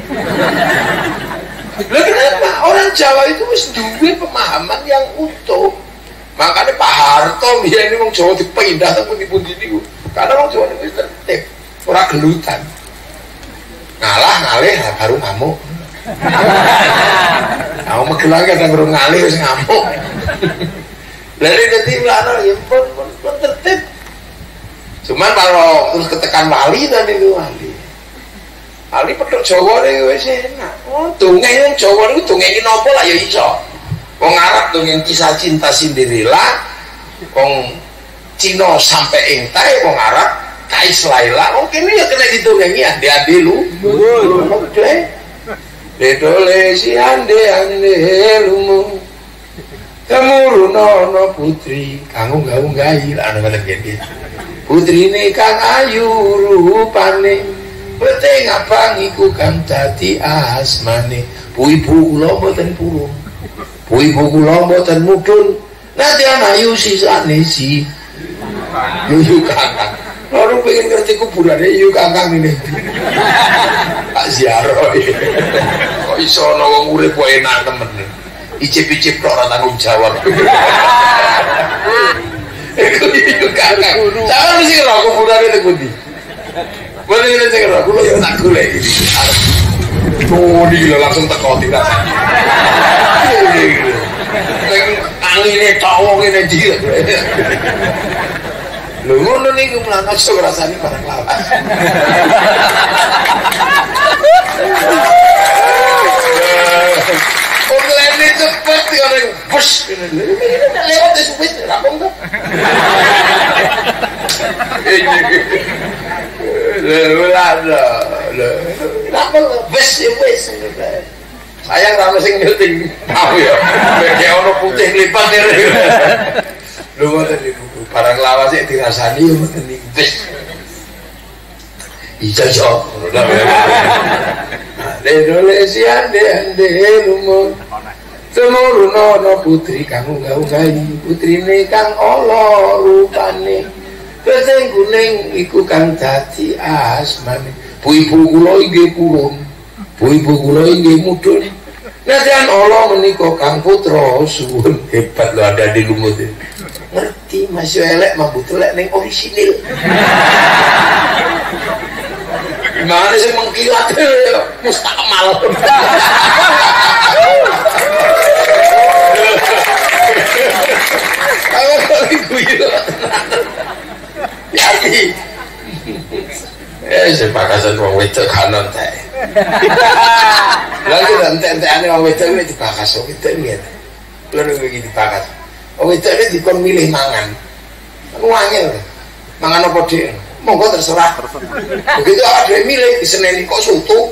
Lah kenapa orang Jawa itu wis duwe pemahaman yang utuh. Makanya Pak Harto biar ini wong Jawa dipindah ke pundi-pundi niku. Karena wong Jawa niku tertib, ora gelutan. Ngalah ngalih baru ngamuk. Aku Magelang kadang urung ngalih wis ngamuk. Lha dadi lana ya pun tertib. Cuman kalau terus ketekan wali tadi itu wali pedhok Jawa niku wis enak. Oh, dongeng wong Jawa niku dongeng napa lah ya iso. Wong Arab dongeng kisah cinta Cinderella, wong Cina sampai entai, wong Arab Kais Laila, wong kene ya kena didongengi ande-ande lu. Dedole si ande-ande lumu. Kemurunono putri, kanggo gaung-gail ana ngene iki. Putrine kang ayu rupane, penting abang iku kang dadi asmane. Bu-ibu kula mboten purun. Bu-ibu kula mboten mudhun. Nanti ayu sisane si yuyu kakang. Lalu pengen ngerti kuburannya yuyu kakang ini. Pak Ziaro. Kok iso ana wong urip kok enak temen. Icip-icip tok ora tanggung jawab. Iku yuyu kakang. Sampeyan mesti kira kuburane teng pundi? Boleh ngene sing kira kula yo tak golek iki. Oh, iki langsung teko dirasani. Angine tok wong ngene iki. Lho ngono niku mlana iso ngrasani barang lawas. Online cepet ya ning bus. Lewat wis rampung to. Wis. Sayang ra sing nyuting tahu ya. Kayak ono putih lipat ya. Lho ngoten niku. Barang lawas iki dirasani yo ngoten niku. Wis. Ijo. Indonesia ande lumun. Semuruna putri kang unggah-unggahi putrine kang ala rupane. Sing kuning iku kang dadi asmane. Bu-ibu kula inggih purun. Bu-ibu kula inggih mudhun. Najan ala menika kang putra suwun. Hebat lho ada di lumut. Ngerti masih elek mambu telek ning orisinil. Gimana sih mengkilat mustakmal. Aku kali guyu. Jadi sepakasan wong wedok kanon ta. Lagi ente-entene wong wedok iki dibakas wong wedok iki. Lha iki dibakas. Wong wedok iki dikon milih mangan. Anu angel. Mangan apa dhek? Monggo terserah. Begitu ada milih diseneni kok soto.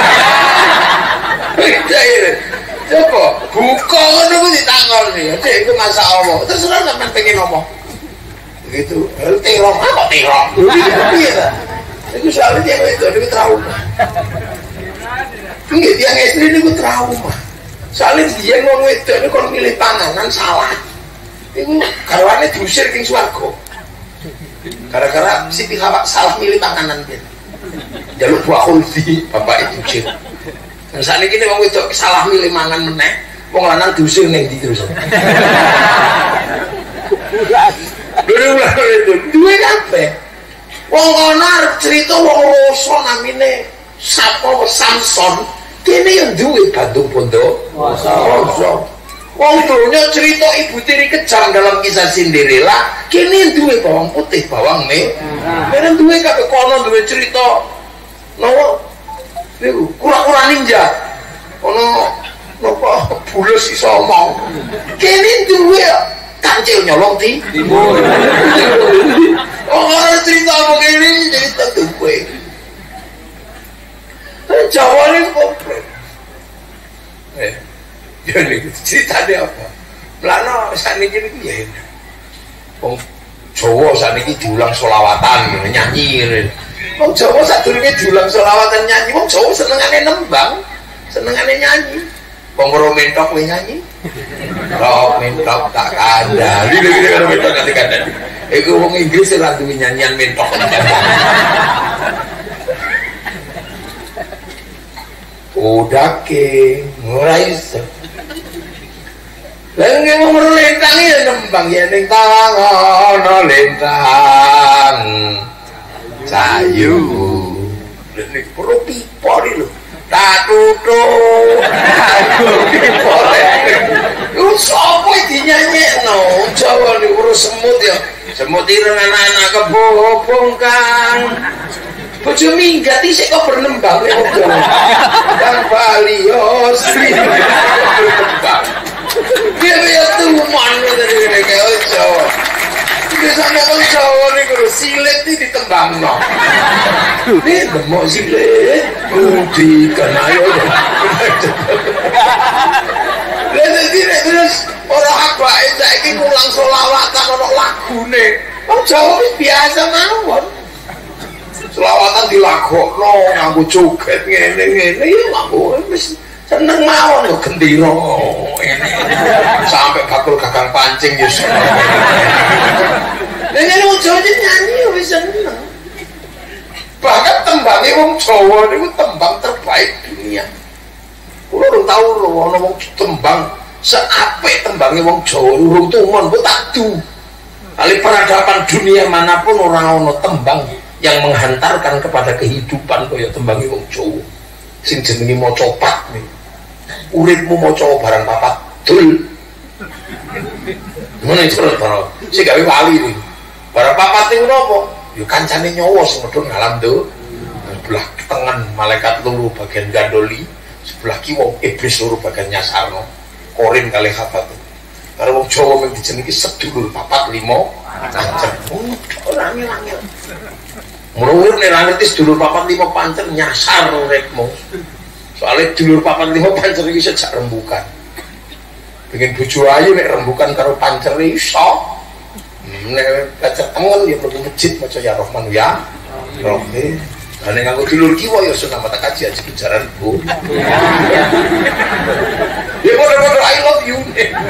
Coba buka ngono ku ditakoni. Dek iku masak apa? Terserah sampean pengen apa. Begitu. Terong apa terong? Piye ta? Iku soalnya dia itu trauma. Nggih tiyang istri niku trauma. Soalnya dia wong wedok niku kon milih panganan salah. Iku garwane diusir king swarga. Gara-gara Siti Hawa salah milih panganan gitu. Jaluk buah khuldi bapak ibu cil. Dan saat ini wong wedok salah milih mangan meneh, wong lanang diusir ning ndi terus. Duwe kabeh. Wong kono arep crita wong roso namine sapa Samson, kene yo duwe Bandung Bondo. Roso. Wong donya cerita ibu tiri kejam dalam kisah Cinderella, kene duwe bawang putih, bawang merah. Kene duwe kabeh kono duwe cerita. Nopo? Niku kura-kura ninja. Ono napa bulus iso omong. Kene duwe kancil nyolong timur. Oh, cerita apa kene cerita duwe. Jawa ini komplek. Jadi ceritanya apa? Melano saat ini ya enak. Wong Jawa saat ini diulang solawatan nyanyi. Wong Jawa saat ini diulang solawatan nyanyi. Wong Jawa senengannya nembang, senengannya nyanyi. Wong ro mentok we nyanyi. Ro mentok tak ada. Gini karo mentok nanti kada. Iku wong Inggris ora duwe nyanyian mentok. Udah ke ngurai se. Lagi mau melintang ya nembang ya ning tangan lintang sayu. Nek perlu pipo iki lho. Tak tutuk. Lu sapa dinyanyekno? Jawa niku urus semut ya. Semut ireng anak-anak kebobong Kang. Bojo minggat isik kok bernembang nek wong Jawa. Kang Bali yo sri. Dia tuman dari kayak Jawa. Biasanya kan Jawa nih kalau silet ini ditembangno. Ini demok silet, di kenayo. Lalu tidak terus orang apa? Saya ini ulang solawatan orang lagu nih. Orang Jawa biasa mawon. Selawatan dilagokno nganggo joget ngene-ngene ya nganggo wis seneng mawon yo gendera sampai bakul gagang pancing yo seneng. Nek wong Jawa nyanyi yo wis seneng. Bahkan tembange wong Jawa niku tembang terbaik dunia. Kulo urung tau ana wong tembang seapik tembange wong Jawa urung tumon kok takdu. Kali peradaban dunia manapun orang ana tembang yang menghantarkan kepada kehidupan kaya tembangi wong Jawa sing jenenge maca pat nih uripmu maca barang papat dul ngene terus sing gawe wali nih Para papat niku napa? Ya kancane nyawa sing medhun ngalam tuh. Sebelah tengen malaikat loro bagian gandoli, sebelah kiwa iblis loro bagian nyasarno. Korin kalih khabat. Karo wong Jawa mung dijenengi sedulur papat limo pancer. Ora angel-angel. Murid nek ora ngerti sedulur papat limo pancer nyasar uripmu. Soale sedulur papat limo pancer iki sejak rembukan. Pengen bojo ayu nek rembukan karo pancer iso. Nek pancer tengen ya mlebu masjid maca ya Rahman ya Rahim. Lah nek nganggo dulur kiwa ya sunah mata kaji aja bijaran Bu. Ya padha-padha I love you.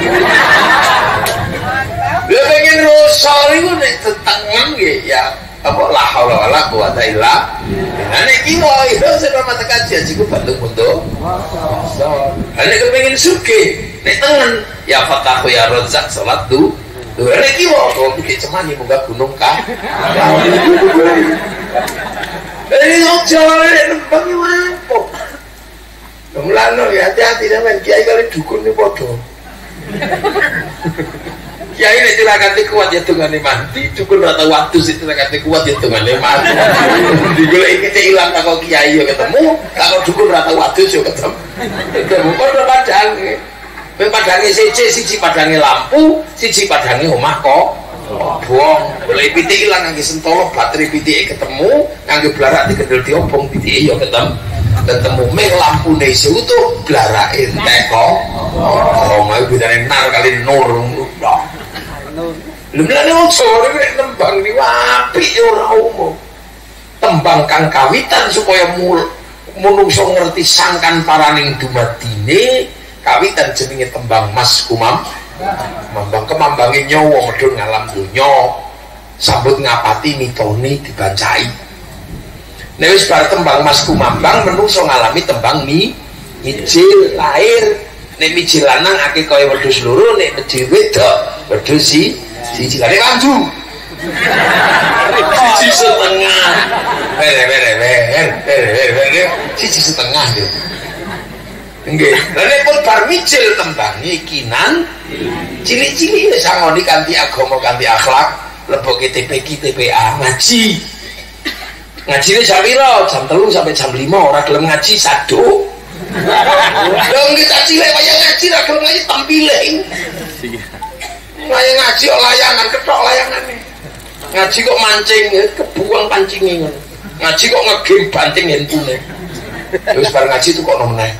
Lah pengen rusak iku nek tengen nggih ya apa la haula wala quwata illa billah. Nek kiwa ya sunah mata kaji aja ku bantu-bantu. Lah nek pengen sugih nek tengen ya fatahu ya Razzaq salat tu. Nek kiwa kok iki cemani munggah gunung ka. Ini ngocor, ini nembang ini apa? Mulanya ya hati-hati namanya kiai kali dukun ini bodoh. Kiai ini tirakannya kuat ya tungannya mati, dukun rata waktu sih tirakannya kuat ya tungannya mati. Digula ini hilang kalau kiai ya ketemu, kalau dukun rata waktu sih ketemu. Kok udah padang nih? Padangnya siji padangnya lampu, siji padangnya omah kok. Buang, boleh pitik hilang ngangge sentolok, baterai pitik ketemu, ngangge blarak dikendel diobong pitik ya ketemu meh lampu nese utuh blarak entek kok. Oh, mau bedane nar kali nur. Lha mlane wong sore nek tembang ni apik ora umum. Tembang kang kawitan supaya menungso ngerti sangkan paraning dumadine, kawitan jenenge tembang Mas Kumam. Mambang kemambangin nyawa medun ngalam dunya sambut ngapati mitoni dibancai. Nek wis bar tembang Mas Kumambang menungso ngalami tembang mijil lahir. Nek mijil lanang akeh kaya wedhus loro, nek mijil wedok wedhus siji lare lanju. Siji setengah. Siji setengah lho. Nggih. Lah nek pun bar mijil tembangi kinan cilik-cilik wis sangoni kanthi agama kanthi akhlak, leboke TPQ TPA ngaji. Ngajine jam piro? Jam 3 sampai jam 5 ora gelem ngaji saduk. Lah kita cilik wayang ngaji ora gelem ngaji tampile. Wayang ngaji kok layangan ketok layangane. Ngaji kok mancing kebuang pancinge ngono. Ngaji kok ngegem banting handphone. Wis bar ngaji tuh kok meneh.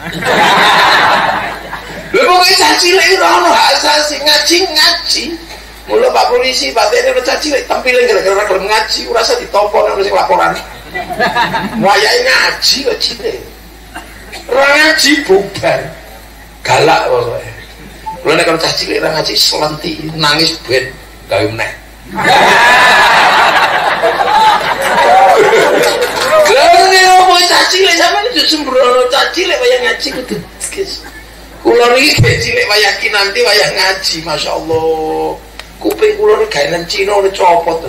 Lha pokoke caci lek ora ono hak asasi ngaji. Mula Pak Polisi, Pak TNI udah caci lek tampile gara-gara gelem ngaji ora usah ditampa nek sing laporan. Wayahe ngaji kok cilik. Ora ngaji bubar. Galak pokoke. Lha nek cah cilik ora ngaji selenti nangis ben gawe meneh. Lah nek opo cah cilik sampeyan yo sembrono cah cilik wayang ngaji kudu guys. Kula niki gek cilik wayah ki nanti wayah ngaji, masyaallah. Kuping kula niki gawean Cina udah copot.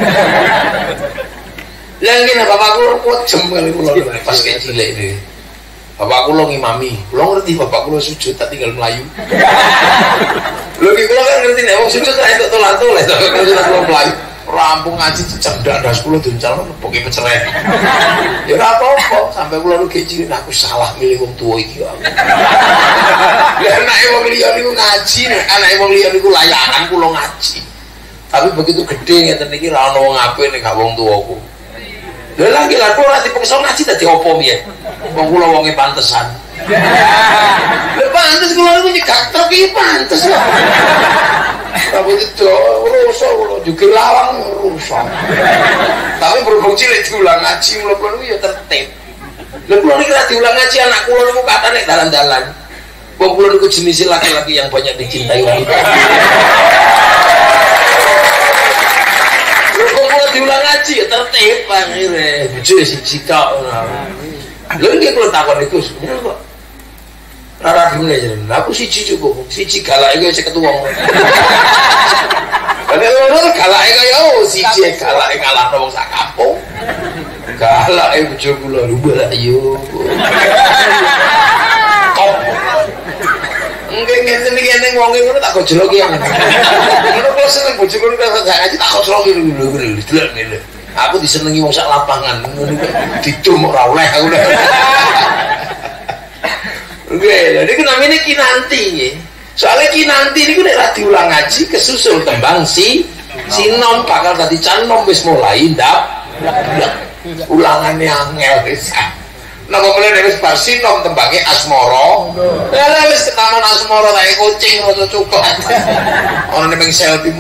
Lah ngene bapak kula pojem kali kula pas gek cilik iki. Bapak kula ngimami, kula ngerti bapak kula sujud tak tinggal melayu. Lho iki kula kan ngerti nek wong sujud ra entuk tolat-tolat to kula melayu. Rampung ngaji cendak das kula duncal pokoke peceren. Ya ora apa-apa, sampai kula lu cilik aku salah milih wong tuwa iki kok. Lah anake wong liya niku ngaji, nek anake wong liya niku layakan kula ngaji. Tapi begitu gede ngeten iki ra ono wong apik nek gak wong tuwaku. Lha lagi lah kula dipaksa ngaji dadi opo piye? Wong kula wonge pantesan. Lha pantes kula niku nyegak truk iki pantes lho. Tapi itu rusak kula juga lawang rusak. Tapi berhubung cilik diulang ngaji mula kula niku ya tertib. Lha kula niki ra diulang ngaji anak kula niku katane dalan-dalan. Wong kula niku jenis laki-laki yang banyak dicintai wanita. Wong kula diulang ngaji ya tertib akhire. Bojo siji tok ngono. Lha iki kula takon iku sebenarnya kok ora dimene jeneng. Aku siji cukup. Siji galake wis ketuwa. Nek loro galake kaya siji galake ngalahno wong sak kampung. Galake bojo kula lho ayo. Kok. Nggih ngene iki ning wong ngono tak gojloki yang. Ngono kok seneng bojoku nek gak ngaji tak gojloki lho delok ngene. Aku disenengi wong sak lapangan ngono didum ora oleh aku. Oke, jadi namanya kinanti nggih. Soalnya kinanti niku nek ra diulang ngaji kesusul tembang sinom bakal dadi canom wis mulai ndap. Ulangane angel wis. Nang mulai wis bar sinom tembange asmara. Lah wis ketaman asmara kae kucing rada coklat. Ana ning selfie.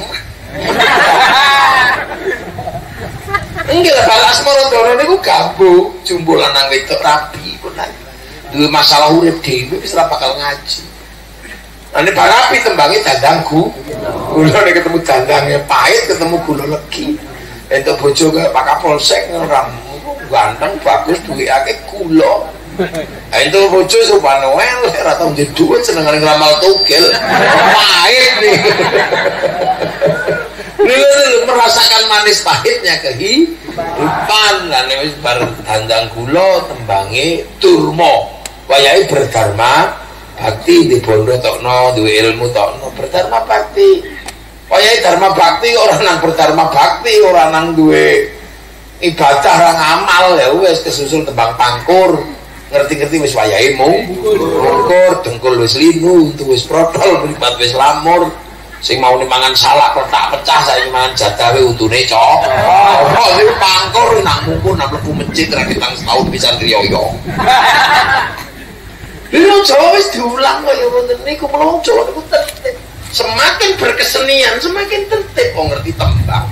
Enggak lah, kalau asmara dono niku gambung, jumbo lanang wedok rabi punan. Duwe masalah urip dhewe wis ora bakal ngaji. Ane barapi tembangi dandangku. Kula nek ketemu dandangnya pahit, ketemu gula legi. Entuk bojo kaya Pak Kapolsek ora ganteng bagus duwe akeh gula. Entuk bojo sopan Noel ora tau ndek dhuwit senengane ngeramal togel. Pahit nih. Lu merasakan manis pahitnya kehidupan. Lan wis bar dandang gula tembange turma. Wayahe berdharma bakti di bondo tokno duwe ilmu tokno berdharma bakti. Wayahe dharma bakti ora nang berdharma bakti ora nang duwe ibadah ra ngamal ya wis kesusul tembang pangkur. Ngerti-ngerti wis wayahe mungkur dengkul wis linu untu wis protol mripat wis lamur. Sing mau mangan salak kotak pecah saiki mangan jadahe untune cok. Kok sing pangkur nang mungkur nang mlebu masjid ra ketang setahun pisan riyo. Lho Jawa wis diulang kaya ngoten niku mula Jawa niku tertib. Semakin berkesenian semakin tertib kok ngerti tembang.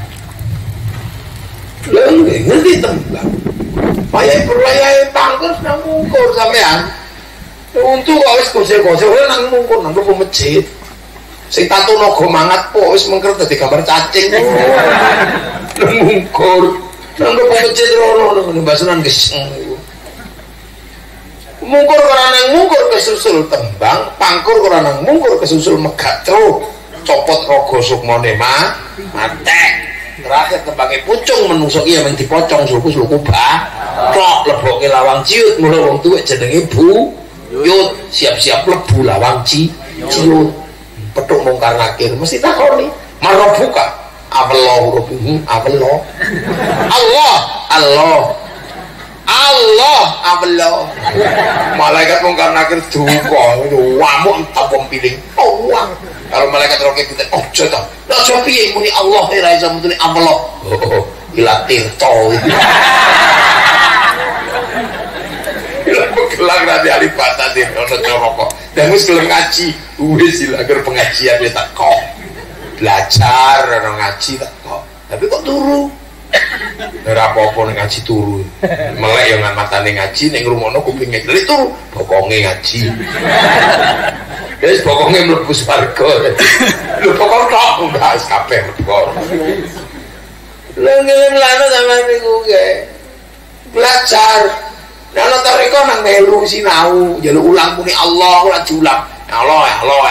Lho ngerti tembang. Wayahe pangkur nang mungkur sampean. Untu kok wis gosek-gosek nang mungkur nang mlebu masjid. Sing tatu naga mangat kok wis mengker dadi gambar cacing. Mungkur. Nang kok masjid rono basunan geseng. Mungkur ora nang mungkur kesusul tembang, pangkur ora nang mungkur kesusul megatro. Copot raga sukmane matek. Terakhir tembange pucung menungso iki men dipocong suku tok leboke lawang ciut mula wong tuwek jenenge Yut siap-siap lebu lawang ciut. Petuk mungkar nakir mesti takoni marobuka Allah malaikat mungkar nakir duka wamuk entah wong piling uang kalau malaikat roket kita ojo to ojo piye muni Allah ora iso muni Allah ila tirto gelang nanti alibatan di ono coroko dan wis gelem ngaji wis agar pengajian ya tak kok belajar ono ngaji tak kok tapi kok turu ora apa-apa nek ngaji turu melek yo nang matane ngaji ning ngrungokno kupinge lek turu bokonge ngaji wis bokonge mlebu swarga lho pokok tok bahas kabeh kok lha ngene lana sampeyan niku ge belajar. Nah, toriko nang melu sinau, jaluk ulang muni Allah, ora diulang. Allah.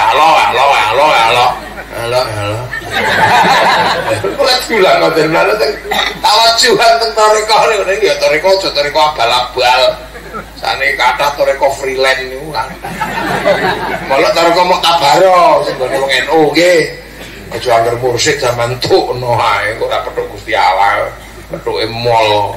Ora diulang ngoten lho teng tawajuhan teng toriko niku ya toriko aja toriko abal-abal. Sane kathah toriko freelance niku kan. Malah toriko mok tabaro sing gone wong NU nggih. Aja angger mursyid zaman tukno ae kok ora petuk Gusti Allah. Petuke mall.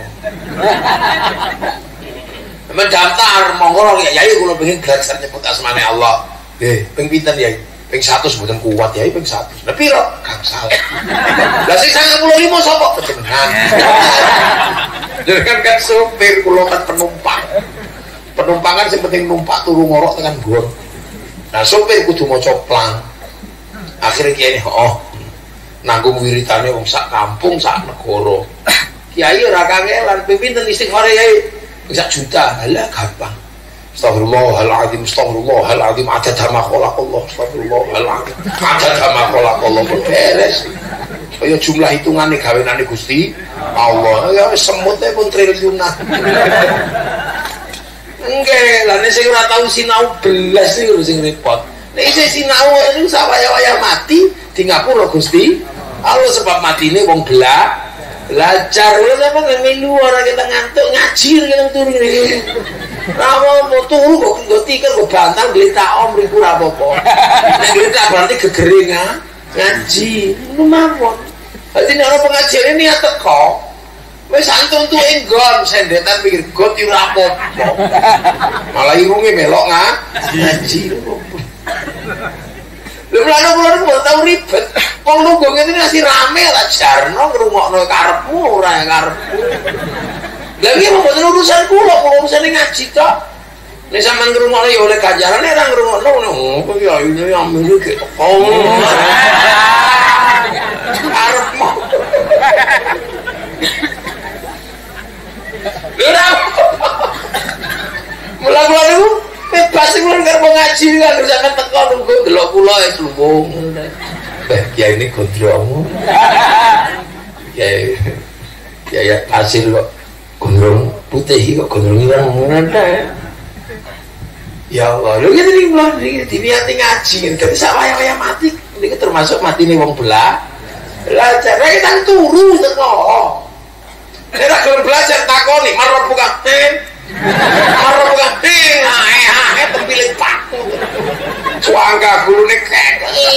Mendaftar monggo ya yai kula pengen belajar nyebut asmane Allah. Nggih, ping pinten yai? Ping 100 mboten kuat yai ping 100. Lah piro? Gangsal. Lah sing 95 sapa panjenengan? Jenengan kan supir kula kan penumpang. Penumpangan sing penting numpak turu ngorok tekan gon. Nah supir kudu maca plang. Akhire kiai nanggung wiritane wong sak kampung sak negara. Kiai ora kangelan ping pinten istighfar yai? 1 juta, halah gampang. Astagfirullahaladzim, adad ma khalaqallah, astagfirullahaladzim, adad ma khalaqallah, beres. Kaya jumlah hitungannya gawenane Gusti Allah, ya semutnya pun triliunan. Nggih, lah nek sing ora tau sinau belas niku sing repot. Nek isih sinau niku sawaya-waya mati di ngapura Gusti Allah sebab matine wong belajar lho sampe melu ora kita ngantuk ngaji kita turu Rawo turu kok nggo tikel kok bantang gletak om riku ora apa-apa. Nek gletak berarti gegering ngaji. Ngono mawon. Dadi nek ana pengajian ini ya teko. Wis antun tuwe nggon sendetan pikir got ora apa-apa. Malah irunge melok ngaji. Lha mulane kula tau ribet. Wong lungguh ngene masih rame tak jarno ngrungokno karepmu ora karepmu. Lah iki mboten urusan kula urusane ngaji tok. Nek sampean ngrungokno ya oleh ganjaran nek ora ngrungokno ngono. Kok ya ini amene iki teko. Karepmu. Lha mulai bebas sing ngarep ngaji kan sampean teko nunggu delok kula ya slumbung. Kiai ini gondrong. Kiai hasil kok gondrong putih kok gondrong ireng ngono ta. Ya Allah, lho iki mulai diniati ngaji kan sak waya-waya mati niki termasuk matine wong belah. Lah cara kita turu teko. Nek gelem belajar takoni marep buka marep buka tempilit paku. Suangga gulune kek.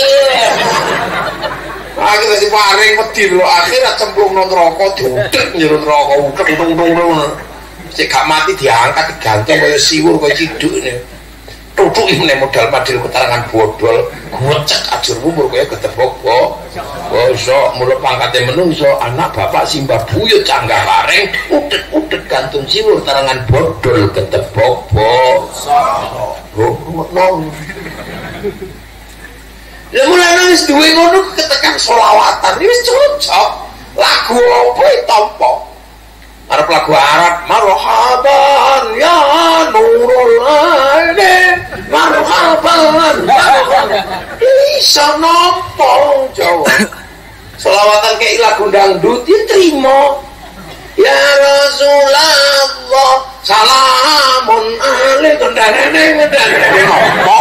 Aku dadi paring wedi lho akhir cemplung nang neraka diudek njero neraka udek tung-tung. Sik gak mati diangkat digantung kaya siwur kaya ciduk. Tutuk ini modal padil keterangan bodol ngecek ajurmu mur kaya ketebok bosok mulut pangkatnya menungso anak bapak simbah buyut canggah lareng udet gantung siwur terangan bodol ketebok bosok ya mulai wis duwe ngono ketekan sholawatan wis cocok lagu apa tompo arep lagu Arab marhaban ya nurul aini marhaban iso nopo Jawa selawatan kayak lagu dangdut ya terima ya Rasulullah salamun alaikum nopo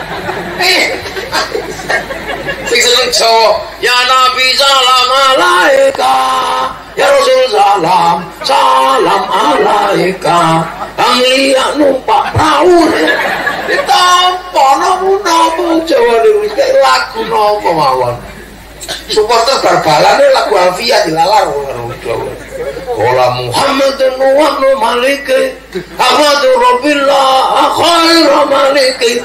sing seneng Jawa ya Nabi salam alaika ya Rasul salam alaika Anglia numpak perahu ditampa nopo Jawa ini kayak lagu nopo mawon supporter barbalan lagu Alfia dilalar Jawa Kola Muhammadun wa'nu maliki Ahmadu Rabbillah khairu maliki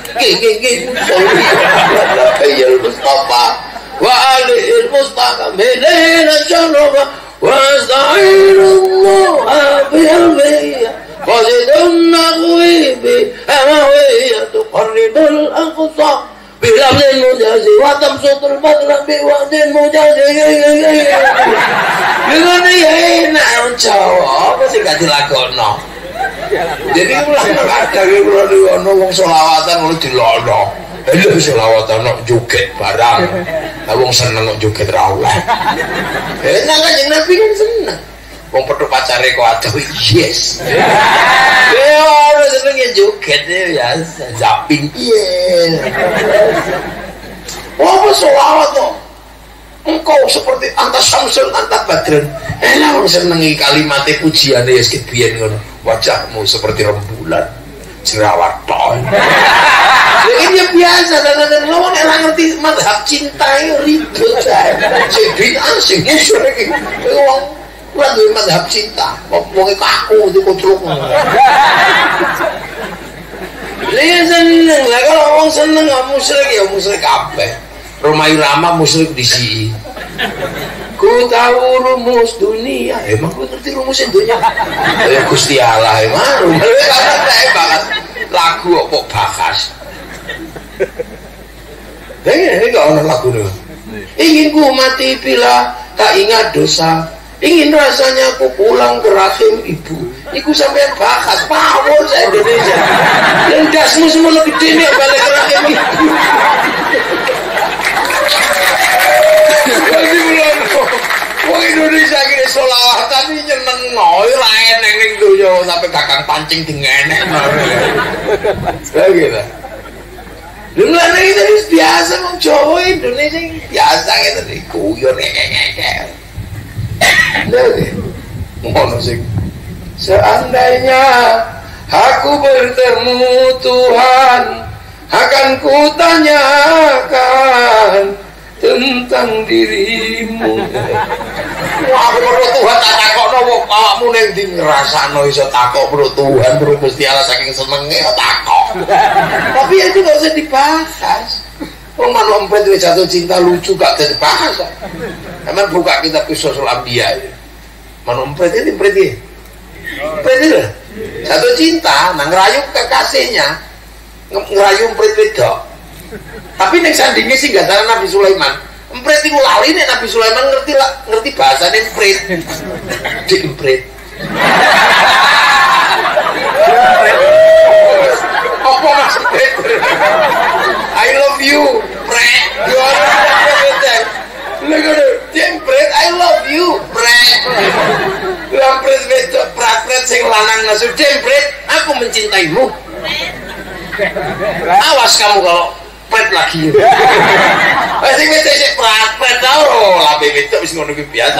Sayyidul Mustafa wa alihil Mustafa Milina syaraba wa asta'inullah bi'almiyah Qazidun naqwibi Amawiyah tuqarribul aqsa Bilabdin mujazi wa tamsutul badra biwadin mujazi dengan ya enak Jawa apa sih gak dilakono jadi ulang ada yang wong sholawatan mulai dilono lho sholawatan joget barang wong seneng joget ra oleh enak kan yang Nabi kan seneng wong pedho pacare kok aduh yes ya ora seneng joget ya zapping piye apa sholawat to engkau seperti anta samsun anta badrun enak wong senengi kalimatnya pujiane ya sikit biyen ngono wajahmu seperti rembulan jerawat tok ini biasa dan lawan ora ngerti mazhab cinta ribet sing bid'ah sing musyrik iki wong ora duwe mazhab cinta wong kaku dikutruk lha seneng lah kalau wong seneng musyrik ya musyrik kabeh Roma Irama musyrik disi ku tahu rumus dunia emang ku ngerti rumusnya dunia ya Gusti Allah emang banget lagu kok bakas ini gak ada lagu nih ingin ku mati bila tak ingat dosa ingin rasanya aku pulang ke rahim ibu iku sampean bakas pawon saya Indonesia dan dasmu semua lebih gede nih balik ke rahim ibu wong Indonesia kira sholawatan ini nyeneng ora eneng ning donya sampai kakang pancing dingenek lha gitu lha itu biasa wong Jawa Indonesia biasa gitu guyon ngek lha ngono sih seandainya aku bertemu Tuhan, akan kutanyakan tentang dirimu. Wah, aku perlu Tuhan tak takokno wong awakmu ning ndi ngrasakno iso takok perlu Tuhan, perlu Gusti Allah saking senenge takok. Tapi itu gak usah dibahas. Wong manumpet wis jatuh cinta lucu gak usah dibahas. Emang buka kitab Qissasul Anbiya. Manumpet ini berarti. Berarti lah. Jatuh cinta, nah ngerayu kekasihnya, ngerayu emprit wedok. Tapi nek sandinge sing gandara Nabi Sulaiman, emprit iku lali nek Nabi Sulaiman ngerti bahasane emprit. Dik emprit. Apa maksudnya? I love you, pret. Emprit, I love you, pret. Lampret wedok prat-pret sing lanang nasu emprit, aku mencintaimu. Awas kamu kalau pret lagi. Sing wedok sik prat-pret ora lambe wedok wis ngono kuwi biasa.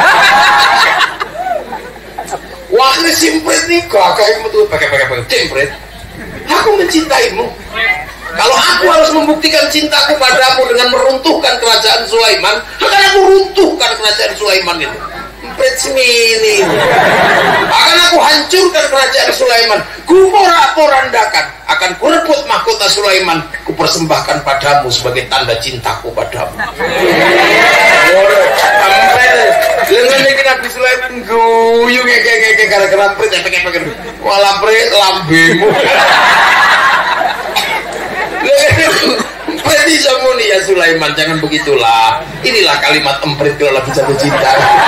Wah, ini simpret nih kok kayak metu pakai simpret. Aku mencintaimu. Kalau aku harus membuktikan cintaku padamu dengan meruntuhkan kerajaan Sulaiman, akan aku runtuhkan kerajaan Sulaiman itu. Empret semini. Akan aku hancurkan kerajaan Sulaiman. Kuporak-porandakan. Akan kurebut mahkota Sulaiman. Kupersembahkan padamu sebagai tanda cintaku padamu. Dengan ini Nabi Sulaiman guyu kayak gara-gara empret ya pengen walah empret lambemu. Empret samuni ya Sulaiman, jangan begitulah. Inilah kalimat empret kalau lagi jatuh cinta.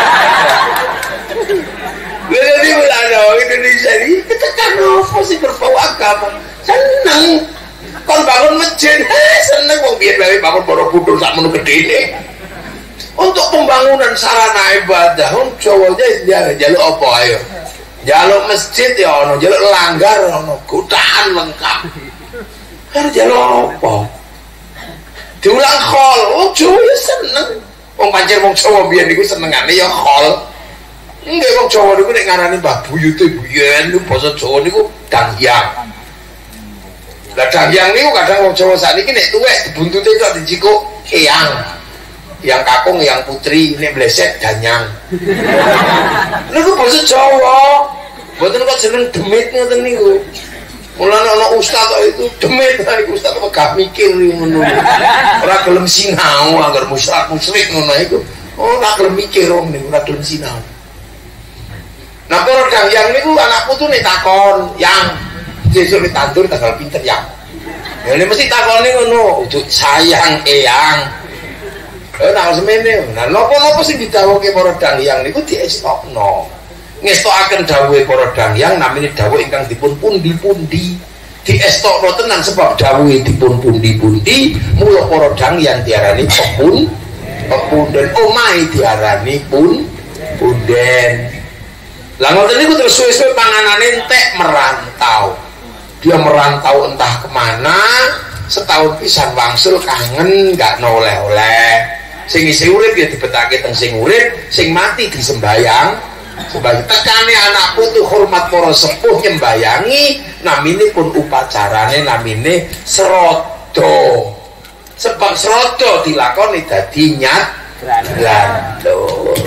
Jadi ada Indonesia ini kita kan masih berbau agama, seneng. Kon bangun masjid, seneng wong biyen bae bangun Borobudur sak menu gede ini. Untuk pembangunan sarana ibadah, Jawa aja jaluk apa ayo? Jaluk masjid ya ono, jaluk langgar ono, kutaan lengkap. Kan jaluk apa? Diulang khol, Jawa ya seneng. Wong pancen wong Jawa biyen niku senengane ya khol. Nggih wong Jawa niku nek ngarani Mbah Buyute biyen niku basa Jawa niku dangyang. Lah dangyang niku kadang wong Jawa sakniki nek tuwek dibuntute tok dicikuk eyang. Yang kakung, yang putri, ini meleset danyang. Niku basa Jawa. Mboten kok jeneng demit ngoten niku. Mulane ana ustaz itu demit, iku ustaz kok gak mikir ngono. Ora gelem sinau anggar musyrik ngono iku. Ora gelem mikir wong niku, ora gelem sinau. Nah, para dangyang niku anak putune takon, "Yang sesuk ditandur tanggal pinter, Yang?" Ya ini mesti takone ngono, "Ujug sayang, Eyang." Nah semene, nah nopo-nopo sing didhawuhke para dangyang niku diestokno. Ngestokaken dawuhe para dangyang namine dawuh ingkang dipun pundi-pundi. Diestokno tenan sebab dawuhe dipun pundi-pundi, mula para dangyang diarani pepunden, omahe diarani punden. Lah ngoten niku terus suwe-suwe panganane entek merantau. Dia merantau entah kemana, setahun pisan wangsul kangen gak oleh-oleh. Sing isi urip ya dibetake teng sing urip, sing mati disembayang. Sebagai tekane anak putu hormat para sepuh nyembayangi, namine pun upacarane namine serodo. Sebab serodo dilakoni dadi nyadlantur.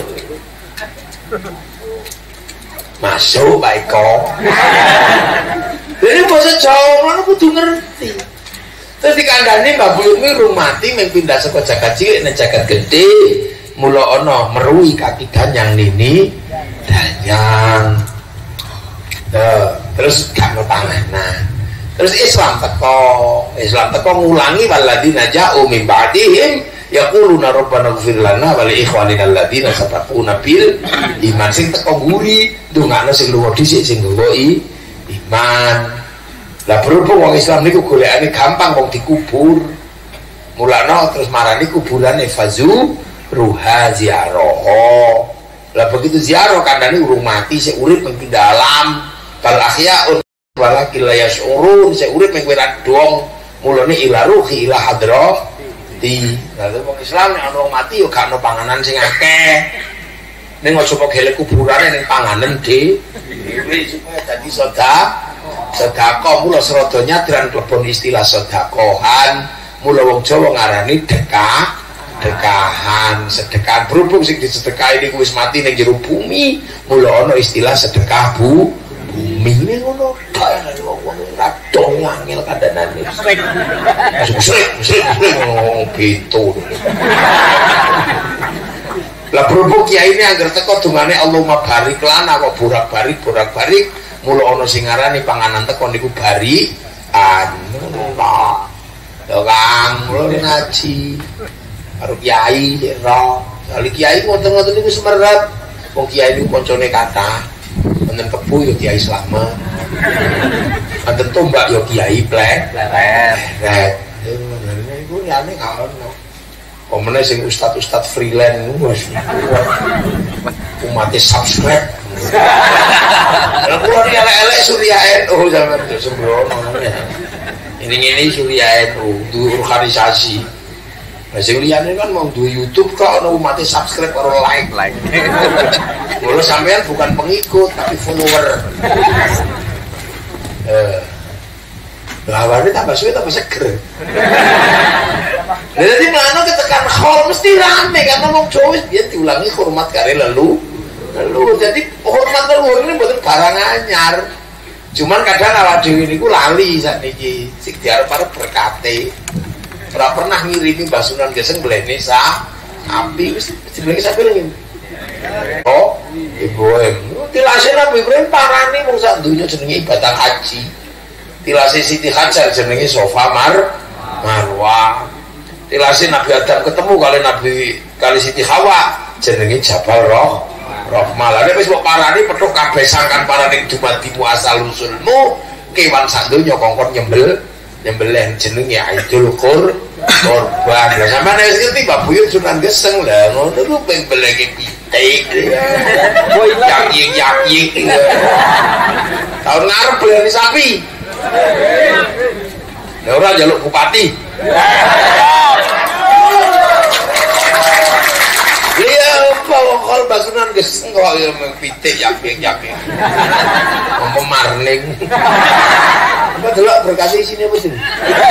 Masuk baik kok. Jadi bahasa Jawa kudu ngerti. Terus dikandani Mbak Buyut ini rumati pindah saka jagat cilik nang jagat gede. Mula ana meruhi kaki danyang nini danyang. Terus gak mau panganan. Terus Islam teko ngulangi waladina ja'u min ba'dihim yaquluna rabbana ighfir lana wa li ikhwanina alladziina sabaquna bil iman. Sing teko nguri ndongakno sing luwih dhisik sing nggowo iman. Lah berhubung wong Islam niku golekane gampang wong dikubur. Mulane terus marani kuburane fazu ruha ziarah. Lah begitu ziarah kandhane urung mati sik urip ning dalam bal ahyaun walakin la yashurun sik urip ning ora dong. Mulane ila ruhi ila hadrati. Lah wong Islam nek ana mati yo gak ono panganan sing akeh. Ning aja kok gelek kuburane ning panganan dhewe supaya dadi sedekah. sedekah mula serodo nyadran klebon istilah sedekohan mula wong Jawa ngarani dekahan sedekahan berhubung sing disedekahi niku wis mati ning jero bumi mula ana istilah sedekah bumi ini ngono kaya wong radong angel kandhanane sering gitu lah berhubung kiai ini anggar teko dungane Allahumma barik lana kok borak-barik mula ana sing ngarani panganan teko niku barikan ngono lho Kang mula ngaji karo kiai ro kali kiai ngoten-ngoten niku semerep wong kiai niku kancane kathah wonten kebu ya kiai Slamet wonten tombak ya kiai pleret niku liyane gak ono omene sing ustad freelance wis umat subscribe lha kula elek-elek Surya NU sampeyan sembrono ini Surya NU du organisasi. Nah, sing liyane kan mau duwe YouTube kok ana umat subscribe karo like. Mula sampean bukan pengikut tapi follower. Lawane tambah suwe tambah seger. Jadi mana ketekan khol mesti rame karena wong Jawa wis biyen diulangi hormat kare lelu. Jadi hormat leluhur ini mboten barang anyar. Cuman kadang awak dhewe niku lali sakniki sing diarep-arep berkate. Ora pernah ngirimi Mbah Sunan Geseng mlene sapi wis diblenge sapi lho. Oh, Ibrahim. Tilase Nabi Ibrahim parane mung sak donya jenenge ibadah haji. Tilase Siti Hajar jenenge Sofa Marwah. Tilase Nabi Adam ketemu kali Siti Hawa jenenge Jabal Rahmah. Lah nek wis mbok parani petuk kabeh sangkan parane dumadimu asal usulmu kewan sak donya kongkon nyembelih jenenge Aidul Kurban. Lah sampeyan wis ngerti Mbak Buyut Sunan Geseng lah ngono ku ping beleke pitik. Yak-yak. Tahun ngarep belani sapi. Ya ora njaluk bupati. Iya, kalau Mbak Sunan Geseng kok ya pitik yak-yak. Pemarning. Apa delok berkasih sini apa sih?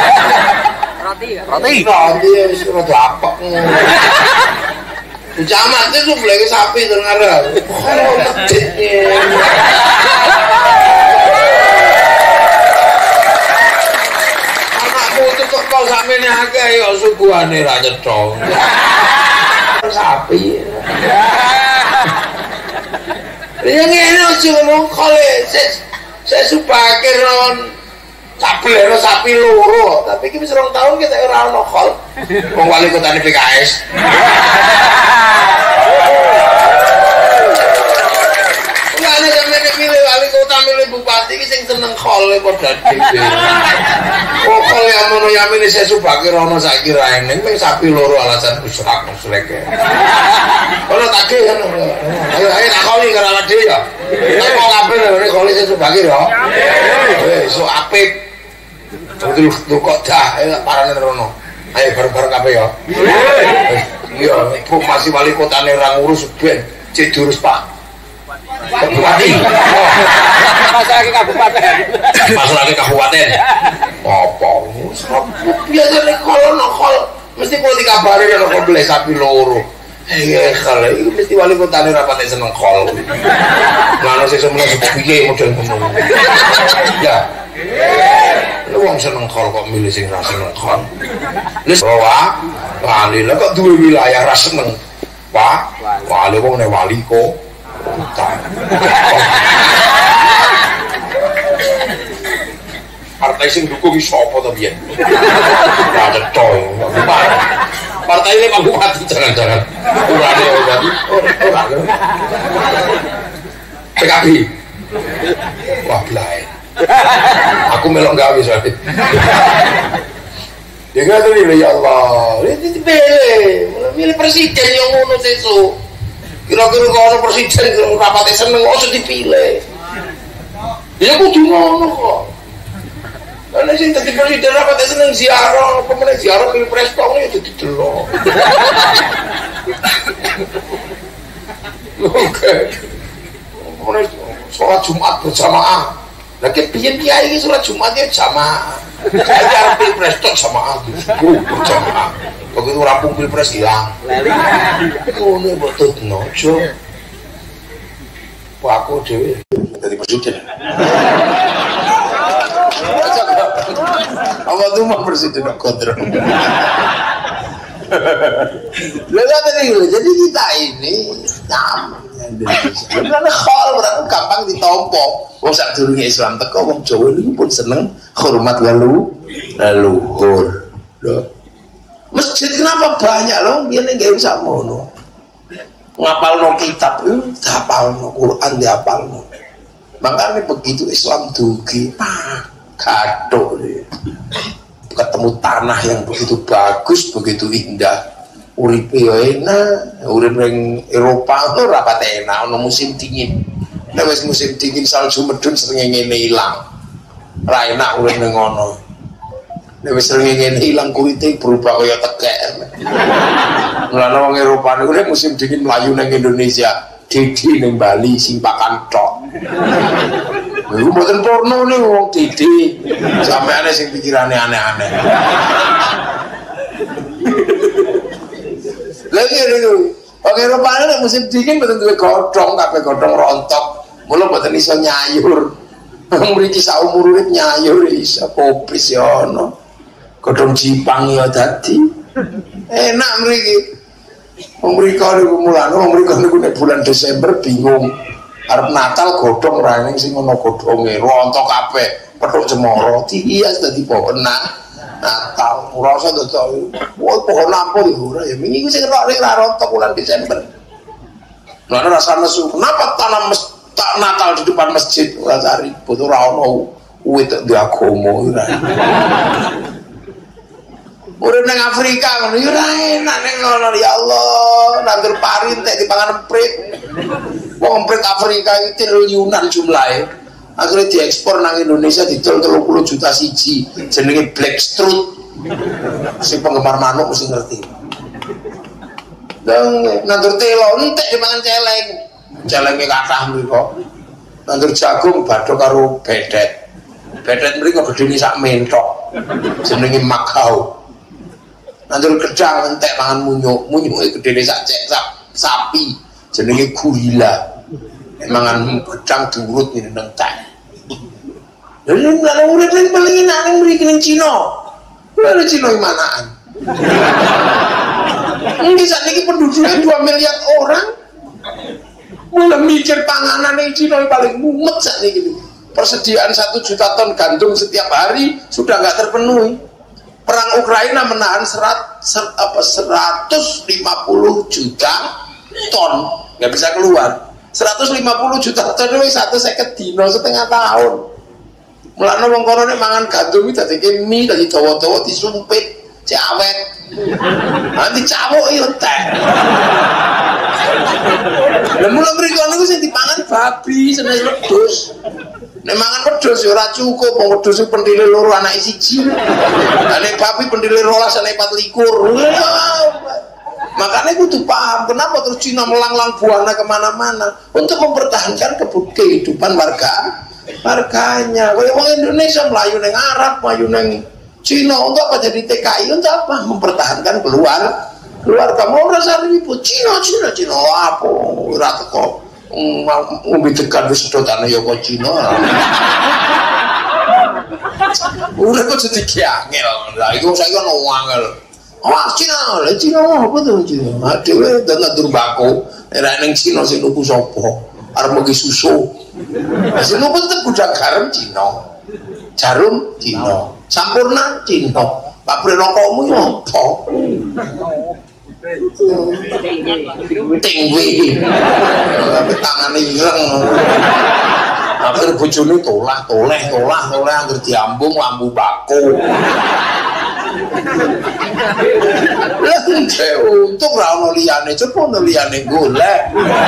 Roti wis rada apek. Jamat itu belenge sapi terus ngarep. Oh, meditnya. Anakku tutuk kok sakmene akeh ya suguhane ra nyetho. Sapi. Ya ngene aja ngomong kole saya supake ron sableno sapi loro tapi iki wis 2 tahun kita ora ono kol wong wali kotane PKS ngene sampeyan milih wali kota milih bupati iki sing seneng kol padha dhewe kok kol ya mono yamene saya supake rono saiki ra eneng ping sapi loro alasan busrak-busrek ono tagih kan ayo takoni karo awake dhewe ya nek kok kabeh nek kol saya supake ya wis apik betul kok dah parane rono ayo bareng-bareng kabeh ya iya ibu masih wali kotane ra ngurus ben cek diurus Pak Bupati masalah kabupaten apa biasane kalau nokol mesti kok dikabari nek kok beli sapi loro kalau itu mesti wali kotane ra patek seneng kol ngono sing semono piye model ngono ya lu wong seneng kol kok milih sing ra seneng kol wis wali lah kok duwe wilayah ra seneng Pak wali wong nek wali kok partai sing dukung sapa to biyen ada toy partai ini Pak Bupati jangan-jangan urane Bupati ora PKB wah blae aku melok gawe soalnya ya nggak tuh ya Allah ini dipilih milih presiden yang ngono sesuk kira-kira kalau presiden rapatnya seneng kok dipilih ya kudu ngono kok karena sih tadi presiden rapatnya seneng ziarah pemenang ziarah pilpres tahun itu didelok oke kemudian sholat Jumat berjamaah Lagi piye kiai iki salat Jumatnya jamaah. Saya arep pilpres tok jamaah. Jamaah. Begitu rampung pilpres hilang. Ngono mbok tutno, Jo. Wah, aku dhewe dadi presiden. Apa tuh mau presiden kontrol? Jadi kita ini nyaman Indonesia. Karena khol berarti gampang ditompo. Wong sak durunge Islam teko wong Jawa niku pun seneng hormat leluhur. Loh. Masjid kenapa banyak loh? Biar nggak usah mono. Ngapalno kitab itu, hafalno Quran dihafalno. Makanya begitu Islam dugi, gaduh deh. Ketemu tanah yang begitu bagus, begitu indah. Uripe yo enak, urip ning Eropa itu rapat enak, ono musim dingin. Nek wis musim dingin salju medun srengenge ilang. Ra enak urip ning ngono. Nek wis srengenge ilang kulite berubah kaya tekek. Mulane wong Eropa niku nek musim dingin mlayu ning Indonesia, Didi ning Bali simpakan tok. Lha mboten porno niku wong Didi. Sampeyan sing pikirane aneh-aneh. Lagi niku, wong Eropa nek musim dingin mboten duwe godhong, kabeh godhong rontok. Mula mboten iso nyayur. Mriki saumur urip nyayur iso kopis ya ono. Godhong Jipang ya dadi. Enak mriki. Wong mriko niku mulane wong mriko niku nek bulan Desember bingung. Arep Natal godhong ra ning sing ana godhonge rontok kabeh, petuk cemara dihias dadi pohon Natal. Ora usah dodol. Wong pohon apa iku ora ya wingi ku sing nek ra rontok bulan Desember. Lah rasa nesu. Kenapa tanam Natal di depan masjid ora cari ribut ora ono wit di agama ora. Urip nang Afrika ngono ya ora enak ning ngono ya Allah, nandur pari entek dipangan emprit. Wong emprit Afrika iki triliunan jumlahe. Akhirnya diekspor nang Indonesia didol 30 juta siji. Jenenge Black Strut. Si penggemar manuk mesti ngerti. Dong nandur telo entek dipangan celeng. Celenge kathah mriko. Nandur jagung badhe karo bedet. Bedet mriko gedene sak mentok. Jenenge makau. Nandur gedang entek mangan munyuk gedene sak sapi jenenge gurila. Mangan gedang diurut ngene nang tak. Lha nek urip ning paling enak ning mriki ning Cina. Lha Cina iki manaan. Ini saat ini penduduknya 2 miliar orang. Mulai mikir panganan ning Cina paling mumet saat ini. Persediaan 1 juta ton gandum setiap hari sudah nggak terpenuhi. Perang Ukraina menahan 150 juta ton, nggak bisa keluar. 150 juta ton itu 150 dino setengah tahun. Mulane wong kono nek mangan gandum iki dadi mie, dadi dawa-dawa disumpit, cawet. Nanti cawuk yo entek. Lah mulane mriko niku sing dipangan babi, senes wedhus. Nek mangan wedhus ya ora cukup, wong wedhus pentile loro anake siji. Lah nek babi pentile 12 anake 24. Makanya kudu paham kenapa terus Cina melanglang buana kemana-mana untuk mempertahankan kehidupan warganya. Kalau orang Indonesia melayu neng Arab, melayu neng Cina, untuk apa jadi TKI? Untuk apa? Mempertahankan keluarga. Mau rasa ribut Cina apa? Rata kok ngombe tekan wis sedotane ya kok Cina. Udah kok jadi kiangel. Lah iku saiki ono angel. Wah Cina apa tuh Cina? Dhewe nandur bako, nek ning Cina sing nuku sapa? Arep megi susu. Sing nuku tetep gudang garam Cina. Jarum Cina. Sampurna Cina. Pabrik rokokmu yo apa? Tinggi. Tangane ireng. Akhir bojone toleh anggere diambung lampu bako. Untuk ra ono liyane, coba ono liyane golek.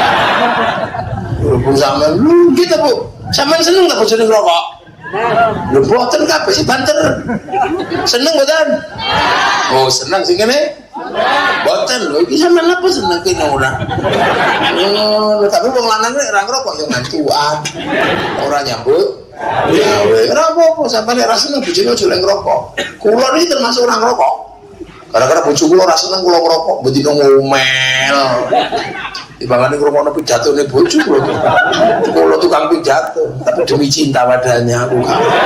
Bu sampean gitu Bu. Sampean seneng ta bojone ngrokok? Lho boten kabeh sing banter. Seneng mboten? Oh, seneng sing kene? Boten lho, iki sampean apa seneng kene ora? Tapi wong lanang nek ra ngrokok yo ngantuan. Ora nyambut gawe. Ora apa-apa sampeyan nek ra seneng bojone aja lek ngrokok. Kula niki termasuk orang ngrokok. Gara-gara bojo kula ora seneng kula ngrokok, bendina ngomel. Timbangane ngrungokno pijatone bojo kula tukang pidato, tapi demi cinta padanya aku.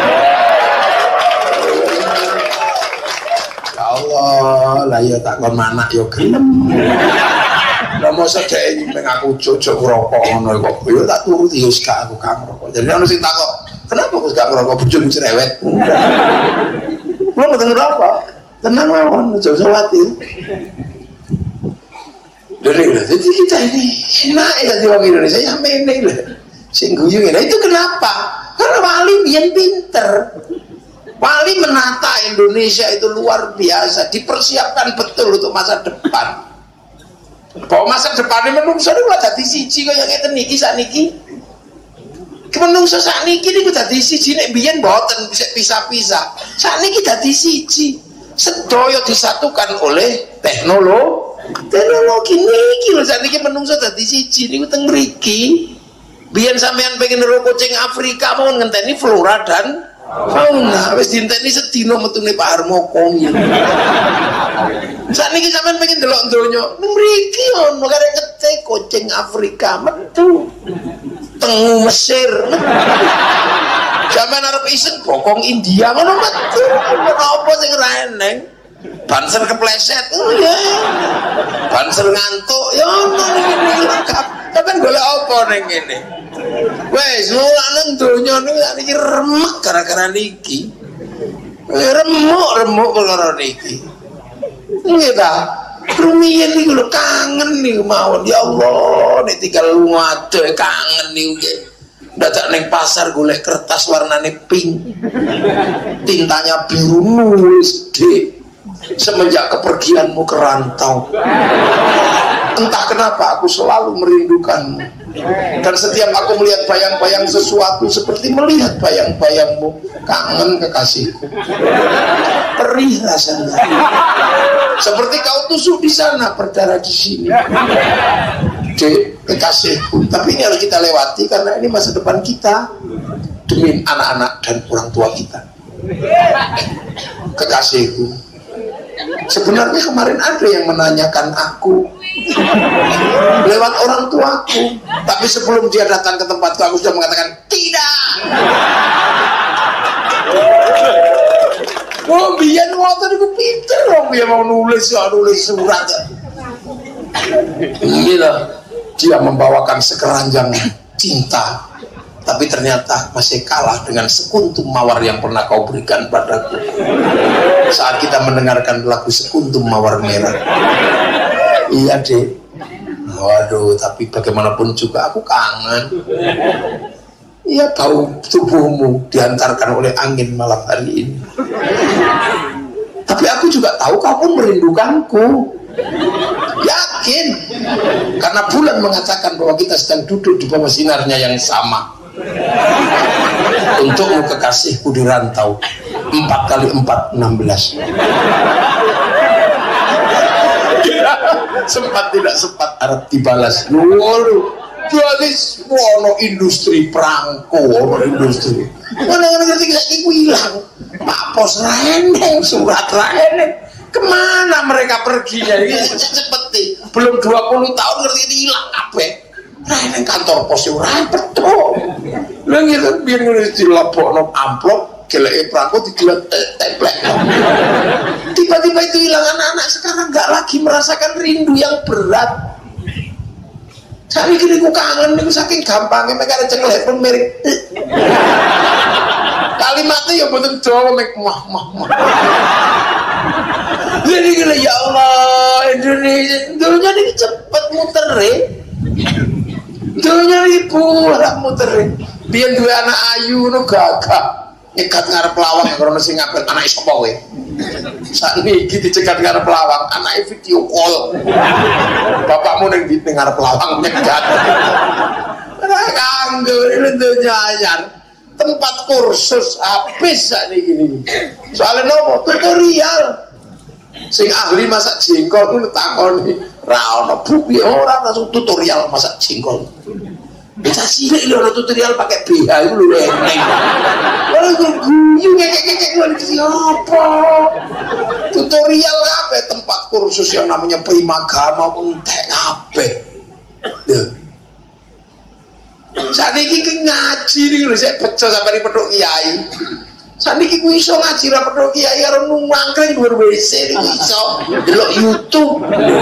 Ya Allah, lah ya tak kon manak ya gelem. Lah mosok dhek nyimpen aku jojok ngrokok ngono kok. Ya tak turuti ya gak aku gak ngrokok. Jadi ono sing takok, "Kenapa kok gak ngrokok bojomu cerewet?" Kula mboten ngrokok. Tenang mawon, aja usah khawatir. Jadi kita ini enak jadi orang Indonesia yang meneng lah. Sing guyu ngene itu kenapa? Karena Wali biyen pinter. Wali menata Indonesia itu luar biasa, dipersiapkan betul untuk masa depan. Bahwa masa depan ini menungso niku lha dadi siji kaya ngeten niki sakniki. Menungso sakniki niku dadi siji nek biyen mboten bisa pisah-pisah. Sakniki dadi siji. Sedaya disatukan oleh teknologi niki lho sakniki menungso dadi siji niku teng mriki. Biyen sampean pengen nero kucing Afrika mau ngenteni flora dan fauna wis dienteni sedina metune Pak Harmoko. Sakniki sampean pengen delok donya ning mriki ono karek ngetek kucing Afrika metu. Teng Mesir. Sampeyan arep iseng bokong India ngono metu. Apa sing ra eneng? Banser kepleset. Oh ya. Banser ngantuk. Ya ono ngene lengkap. Sampeyan golek apa ning ngene? Wes, ora nang donya niki remek gara-gara niki. Remuk perkara niki. Nggih ta? Rumiyin niku lho kangen niku mawon. Ya Allah, nek tinggal lunga adoh kangen niku nggih. Dadak ning pasar golek kertas warnane pink. Tintanya biru nulis D. Semenjak kepergianmu ke rantau. Entah kenapa aku selalu merindukanmu. Dan setiap aku melihat bayang-bayang sesuatu seperti melihat bayang-bayangmu. Kangen kekasihku. Perih rasanya. Seperti kau tusuk di sana, berdarah di sini. Dek, kekasihku. Tapi ini harus kita lewati karena ini masa depan kita demi anak-anak dan orang tua kita. Kekasihku. Sebenarnya kemarin ada yang menanyakan aku lewat orang tuaku, tapi sebelum dia datang ke tempatku aku sudah mengatakan tidak. Oh, biar ngotot iku pinter dong, biar mau nulis surat. Gila, dia membawakan sekeranjang cinta, tapi ternyata masih kalah dengan sekuntum mawar yang pernah kau berikan padaku saat kita mendengarkan lagu Sekuntum Mawar Merah. Iya dek. Waduh, tapi bagaimanapun juga aku kangen. Iya, bau tubuhmu diantarkan oleh angin malam hari ini. Tapi aku juga tahu kau pun merindukanku. Yakin, karena bulan mengatakan bahwa kita sedang duduk di bawah sinarnya yang sama. Untukmu kekasihku di rantau 4 kali 4 16. Sempat tidak sempat harap dibalas. Waduh, jadi wono industri perangko, industri. Mana ngerti saiki ku ilang. Pak Pos reneng, surat reneng. Kemana mereka perginya? Ini cepet. Belum 20 tahun ngerti hilang kabeh. Reneng kantor pos ora betul. Lha ngene biyen nulis dilebokno amplop, geleke perangko digelet templek. Tiba-tiba itu hilang. Anak-anak sekarang nggak lagi merasakan rindu yang berat. Saya mikir aku kangen nih saking gampangnya mereka ada cenglek pun merek. Kalimatnya ya betul Jawa mah. Jadi gila ya Allah Indonesia dunia ini cepet muter dunia ini pulang muter. Biar dua anak ayu nu gagah nyekat ngarep lawang karena masih ngapel anak isopo kowe. Saat ini gitu cekat ngarep lawang anak video call. Bapakmu neng di ngarep lawang nyekat. Kanggo ini dunia anyar. Tempat kursus habis saat ini. Soalnya nopo tutorial. Sing ahli masak jengkol itu takoni ra ono buku ora langsung tutorial masak jengkol. Bisa cilik lho tutorial pakai BH itu lho eneng. Kalau guyu ngekek siapa? Tutorial apa tempat kursus yang namanya Primagama entek apa? Saat ini ngaji nih lho saya pecah sampai di pedok kiai. Saat ini gue iso ngaji ra pedok kiai karo mangkring dhuwur WC iso delok YouTube.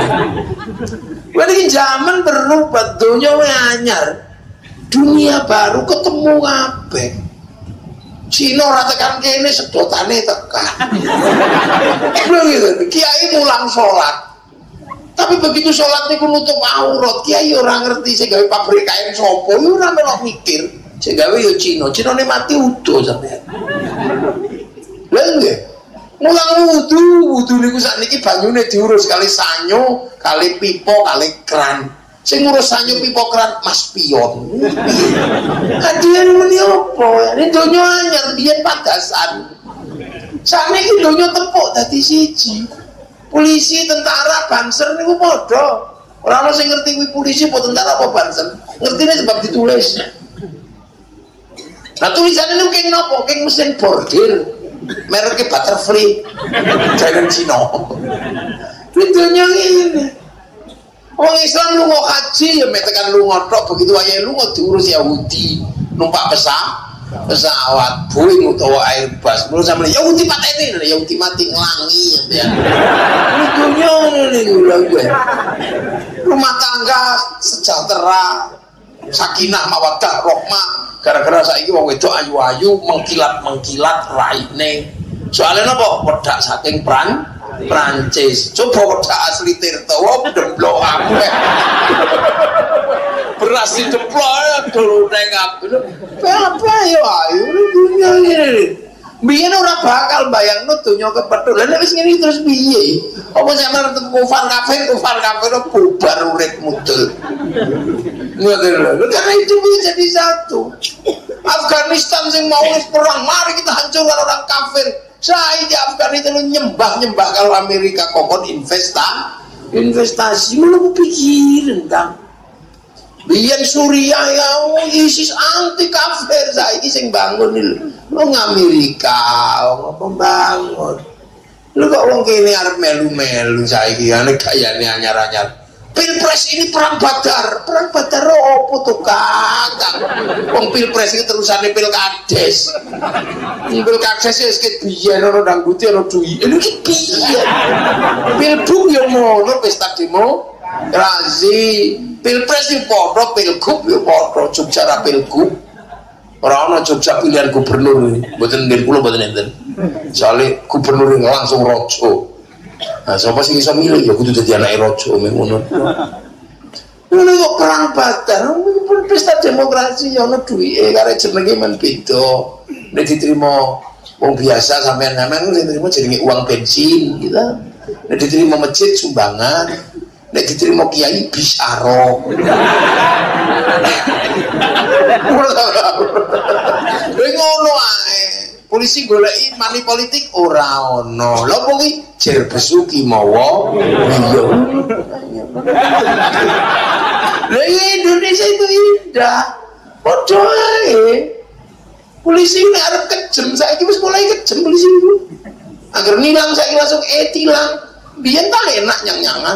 Ini zaman berubah, dunia anyar, dunia baru ketemu apa? Cina ratakan kene sedotane tekan. Begitu, kiai mulang sholat. Tapi begitu sholat niku nutup aurat, kiai orang ngerti sing gawe pabrik kain sopo, yo ora melok mikir. Sing gawe yo Cina, Cinane mati utuh sampean. Lha nggih. Mulang wudu niku sakniki banyune diurus kali sanyo, kali pipo, kali kran. Sing ngurus sanyo pipo kran Mas Pion. Kadian muni opo? Ini donya anyar biyen padasan. Sakniki donya tepuk dadi siji. Polisi, tentara, banser niku padha. Ora ono sing ngerti kuwi polisi apa tentara apa banser. Ngertine sebab ditulis. Nah tulisannya niku keng napa? Keng mesin bordir. Mereknya Butterfree jangan Cina videonya ini orang Islam lu mau haji ya metekan lu ngotok begitu aja lu mau diurus Yahudi numpak pesawat Boeing utawa Airbus belum sama Yahudi pateni Yahudi mati ngelangi ya videonya ini gue rumah tangga sejahtera sakinah mawaddah rahmah gara-gara saiki wong wedok ayu-ayu mengkilat raine. Soalnya napa? Wedak saking Prancis. Coba wedak asli Tirta wae demblok kabeh. Beras dideplok dulu ning aku. Apa ya ayu dunia ini. Biyen ora bakal bayangno donya kepethuk. Lah nek wis ngene terus piye? Apa sampeyan kufar kafir bubar urip mudul. Karena itu bisa jadi satu. Afghanistan yang mau perang, mari kita hancurkan orang kafir. Saya di Afghanistan nyembah kalau Amerika kokon investasi belum pikirin kan. Biar Suriah ya ISIS anti kafir saya ini sing bangun ini. Lo Amerika, pembangun. Lo kok wong kene arep melu-melu saiki ana gayane anyar-anyar. Pilpres ini perang badar opo tuh kakak wong pilpres ini terusane pilkades ya sedikit biyen ono dangdute ono duwi ini ki biyen pilbuk yo ngono pesta demokrasi pilpres yo padha pilgub yo padha Jogja ra pilgub ora ono Jogja pilihan gubernur mboten ngen kula mboten enten soalé gubernur langsung raja. Nah, siapa sih bisa milih ya kudu dadi anake raja ngono. Ngono kok perang badar, pesta demokrasi ya ono duwike kare jenenge men beda. Nek diterima wong biasa sampean-sampean diterima jenenge uang bensin gitu. Nek diterima masjid sumbangan, nek diterima kiai bisyaro. Ngono ae. Polisi goleki mani politik ora ono. Lha opo kuwi jer besuki mawa iya. Lah Indonesia itu indah. Padha ae. Polisi nek arep kejem saiki wis mulai kejem polisi itu. Agar nilang saiki langsung tilang. Biyen ta enak nyang-nyangan.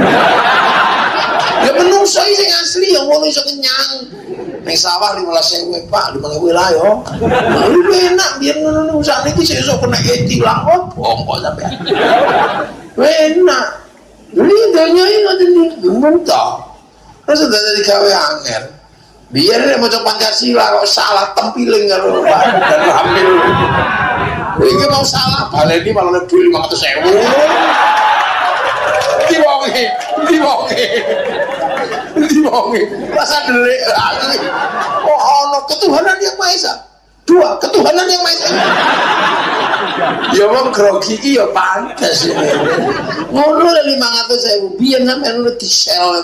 Ya menungso sing asli ya ngono iso kenyang. Ning sawah 15.000 Pak, 5.000 lah yo. Lu enak biar ngono usah niki sesuk kena tilang opo kok sampean. Enak. Ini donya iki ngoten iki muntah. Terus dadi gawe angel. Biar nek maca Pancasila kok salah tempiling karo dan hamil. Iki mau salah baleni malah lebih 500.000. Diwonge rasa delik oh ono ketuhanan yang Maha Esa dua ketuhanan yang Maha Esa ya wong grogi iki ya pantes ngono le 500.000 biyen sampean lu di-sell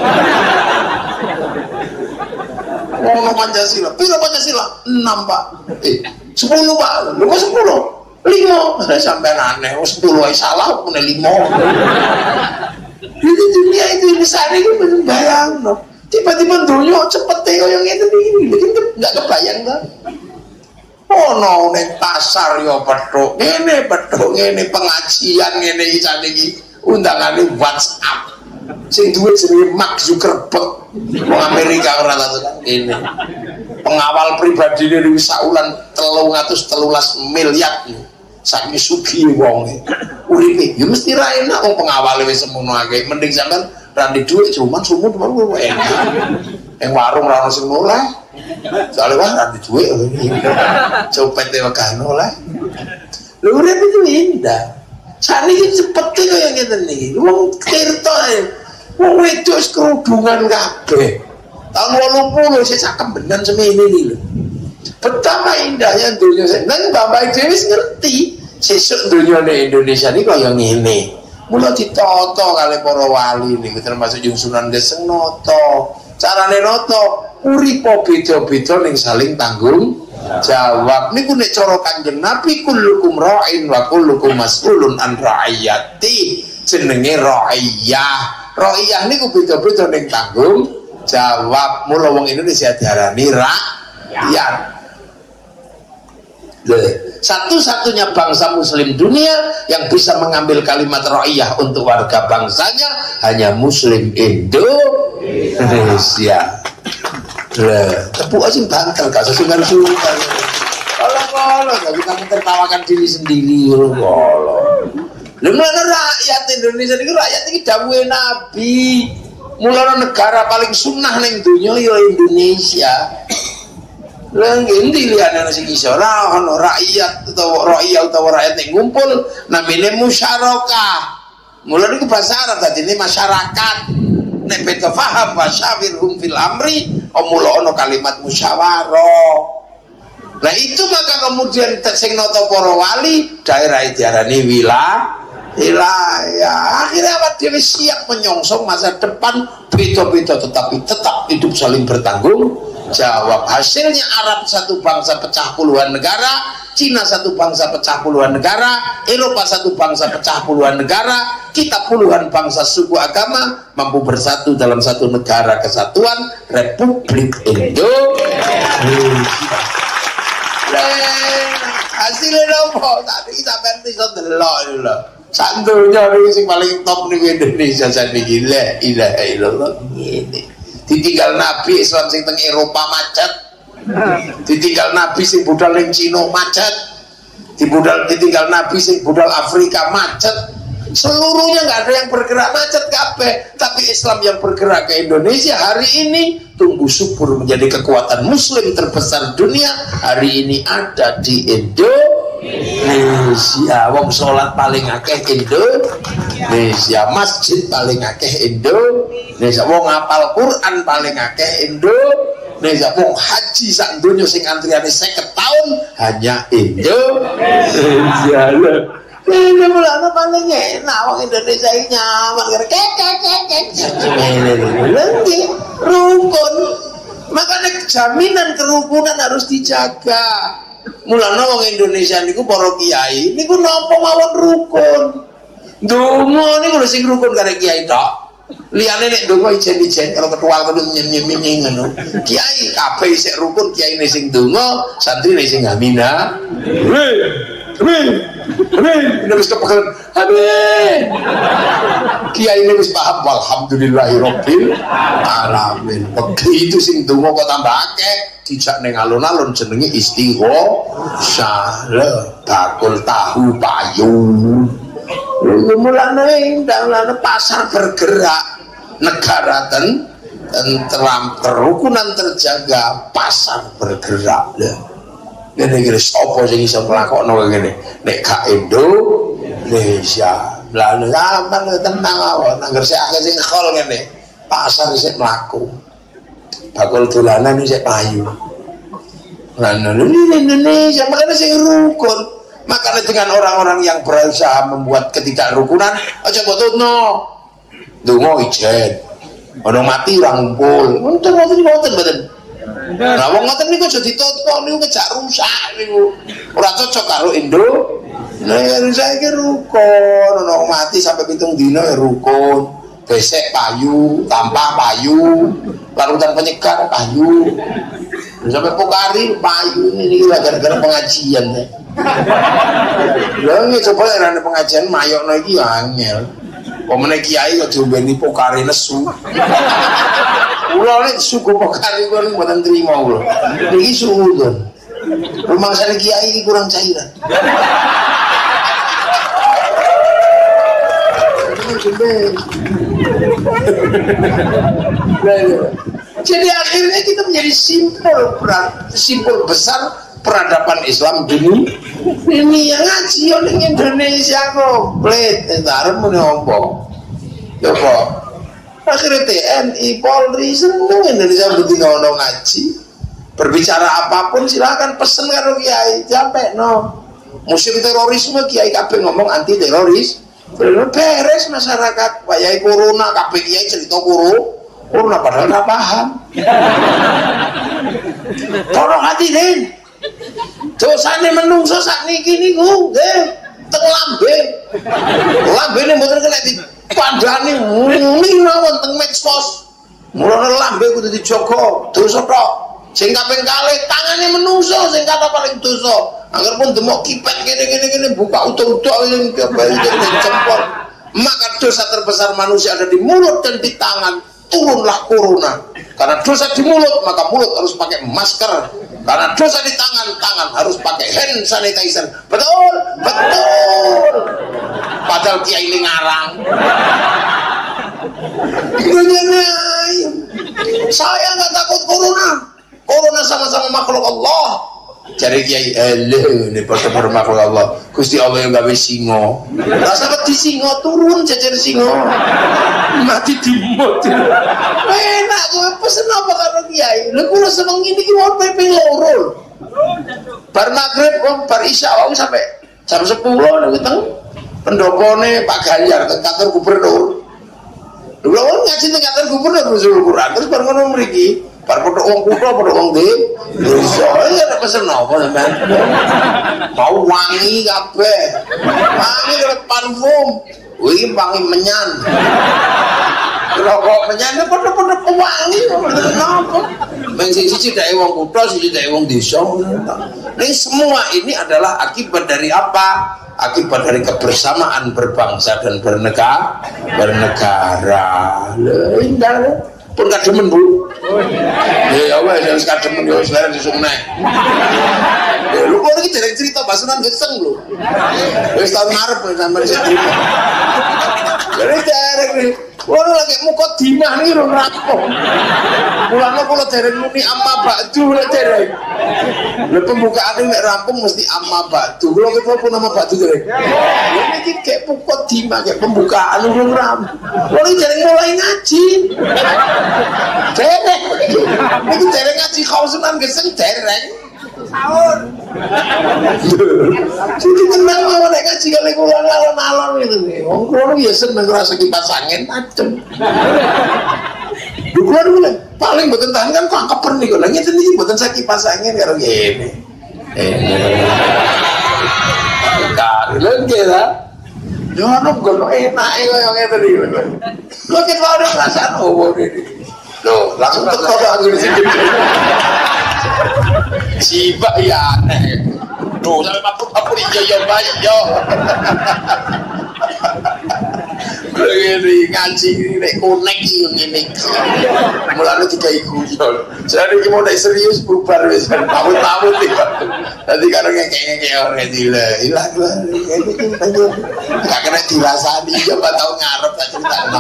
ngono Pancasila piro Pancasila 6 Pak 10 Pak lu kok 10 5 sampean aneh 10 ae salah meneh 5 di dunia itu di sana itu bayang no Tiba-tiba dunia cepet kaya ngene iki. Enggak kebayang ta. Ono ning pasar yo petuk ngene pengajian ngene iki saniki undangane WhatsApp. Sing duwe jenenge Mark Zuckerberg wong Amerika ora tau ini. Pengawal pribadi ini saulan 313 miliar saking sugih wong uripe ya mesti ra enak wong pengawale wis semono akeh mending sampean ra ndek dhuwit cuman sumut enak ing warung ra ono sing oleh soalnya wah ra ndek dhuwit copet e wegah oleh lho urip itu indah saniki cepet kaya ngeten iki wong tirta wong wedok kerudungan kabeh tahun 80 sik sakembenan semene iki lho. Betapa indahnya dunia dan Bapak Dewi ngerti sesuk dunia Indonesia ini kaya ngene. Mula ditata kali para wali niku termasuk Yung Sunan Geseng noto. Carane noto uripa beda-beda ning saling tanggung jawab. Niku nek cara Kanjeng Nabi kullukum ra'in wa kullukum mas'ulun an ra'iyati. Jenenge ra'iyah. Ra'iyah niku beda-beda ning tanggung jawab. Mula wong Indonesia diarani rakyat. Satu-satunya bangsa muslim dunia yang bisa mengambil kalimat ra'iyah untuk warga bangsanya hanya muslim Indonesia. Tepuk aja bantal gak sesungan-sungan. Kalau gak kita menertawakan diri sendiri. Kalau mana rakyat Indonesia ini rakyat ini dawuhe Nabi. Mulanya negara paling sunnah ning dunia ya Indonesia. Lang endi liyane sing iso ora ono rakyat utawa rakyat ning ngumpul namine musyarakah. Mula niku bahasa Arab dadine masyarakat. Nek beda paham wasyawirhum fil amri, mula ono kalimat musyawarah. Nah itu maka kemudian sing nata para wali daerah diarani wilayah. Akhirnya awak dhewe siap menyongsong masa depan beda-beda tetapi tetap hidup saling bertanggung jawab. Hasilnya Arab satu bangsa pecah puluhan negara, Cina satu bangsa pecah puluhan negara, Eropa satu bangsa pecah puluhan negara, kita puluhan bangsa suku agama mampu bersatu dalam satu negara kesatuan Republik Indonesia. Hasilnya nopo tadi kita iso delok lho. Santunya iki sing paling top ning Indonesia saniki la ilaha illallah ngene. Ditinggal Nabi Islam sing teng Eropa macet, ditinggal Nabi sing budal ning Cina macet, ditinggal Nabi sing budal Afrika macet, seluruhnya nggak ada yang bergerak macet kabeh. Tapi Islam yang bergerak ke Indonesia hari ini tunggu syukur menjadi kekuatan Muslim terbesar dunia hari ini ada di Indonesia. Wong sholat paling akeh Indonesia, masjid paling akeh Indonesia, wong hafal Quran paling akeh Indonesia, wong haji sak donya sing antriane 50 tahun hanya Indonesia. Ini mulanya paling enak wong Indonesia ini nyaman rukun. Makanya jaminan kerukunan harus dijaga. Mulanya wong Indonesia niku para kiai niku napa mawon rukun. Donga niku lho sing rukun karo kiai tok. Liyane nek donga ijen-ijen karo ketua kudu nyem-nyem ngono. Kiai kabeh isih rukun, kiai sing donga, santrine sing amina. Amin. Wis kepeken. Amin. Kiai ini wis paham alhamdulillahirabbil alamin. Begitu sing donga kok tambah akeh dijak ning alun-alun jenenge istighosah. Bakul tahu payung. Mulane dalane pasar bergerak, negara tentram, kerukunan terjaga, pasar bergerak. Ngene iki sapa sing iso nglakokno ngene nek gak Indonesia. Lah sampean tenang awak nang gresik akeh sing khol ngene. Pasar isih mlaku. Bakul dolanan isih payu. Lah ini Indonesia makanya sing rukun. Makanya dengan orang-orang yang berusaha membuat ketidakrukunan aja bototno. Donga ijen. Ono mati ora ngumpul. Untung ngoten mboten. Nah wong ngoten niku aja ditoto niku kejak rusak niku. Ora cocok karo Indo. Nah saiki rukun, ono mati sampai 7 dina ya rukun. besek payu, tampah payu, larutan penyegar payu, sampai pokari payu. Ini gara-gara pengajian deh. Lalu coba ada pengajian mayok lagi angel. Pemenang kiai kok diombeni pokari nesu. Ulah nek suku pokari kok mboten trimo lho. Iki suudon. Rumah sana kiai iki kurang cairan. Jadi akhirnya kita menjadi simbol besar peradaban Islam dunia. Ini yang ngaji yang Indonesia komplit. Entar mau ngomong, coba. Akhirnya TNI, Polri seneng Indonesia betul ngomong ngaji. Berbicara apapun silakan pesen karo kiai, sampai no. Musim terorisme kiai kabeh ngomong anti teroris. Beres masyarakat, wayai corona kabeh kiai cerita corona padahal nggak paham. Tolong hati den. Dosane menungso sakniki niku nggih teng lambe. Lambene mboten kena dipandhani ning mawon teng medsos. Mulane lambe kudu dijaga, dosa tok. Sing kaping kalih tangane menungso sing kata paling dosa. Angger pun demok kipet ngene buka utuh-utuh yang jempol. Maka dosa terbesar manusia ada di mulut dan di tangan. Turunlah corona. Karena dosa di mulut, maka mulut harus pakai masker. Karena dosa di tangan, tangan harus pakai hand sanitizer. Betul, betul. Padahal kiai ini ngarang. Saya nggak takut corona. Corona sama-sama makhluk Allah. Cari kiai, ini pada makhluk Allah. Gusti Allah yang gawe singo. Rasa di singo turun jajar singo. Mati dimut. Enak gue pesen apa karo kiai? Lha kula seneng ngene iki wong ping loro. Bar magrib bar isya sampai jam 10 niku teng pendokone Pak Ganjar teng kantor gubernur. Lha wong ngaji teng kantor gubernur nuzul Quran terus bar ngono mriki. Bar podo wong kutha podo wong desa ya nek pesen apa sampean mau wangi kabeh wangi karo parfum iki wangi menyan rokok menyan podo-podo wangi napa mung siji dake wong kutha siji dake wong desa ini semua ini adalah akibat dari apa? Akibat dari kebersamaan berbangsa dan bernegara. Indah pun kademen Bu. Ya wes wis kademen yo selera sesuk meneh. Lho kok iki dereng cerita basunan geseng lho. Wis tahun ngarep sampe sik trimo. Jadi dereng Wah lagi muka dimah nih rong rampung. Mulanya kalau dereng muni amma ba'du lah dereng. Lalu pembukaan ini rampung mesti amma ba'du. Kalau kita pun nama ba'du dereng. Ini kayak muka dimah kayak pembukaan rong rampung. Kalau ini dereng mulai ngaji. Dereng. Ini dereng ngaji kau senang geseng dereng. Sahur. Jadi tenang mau naik ngaji kali kurang alon-alon gitu nih. Wong kulo ya seneng rasa kipas angin adem. Kulo dulu paling mboten tahan kan kangkeper niku. Lah ngeten iki mboten sak kipas angin karo ngene. Lha kira yo ono gono enake koyo ngeten iki. Lho ket wae perasaan opo iki. Loh, langsung teko angin sing Siba ya aneh. Duh, sampai mapur-mapur iya baik yo. Begini ngaji nek konek ngene. Mulane digawe guyon. Saya iki mau nek serius bubar wis pamut-pamut iki. Dadi karo ngekek-ngekek ora ilang. Gak kena dirasani yo gak tau ngarep tak critakno.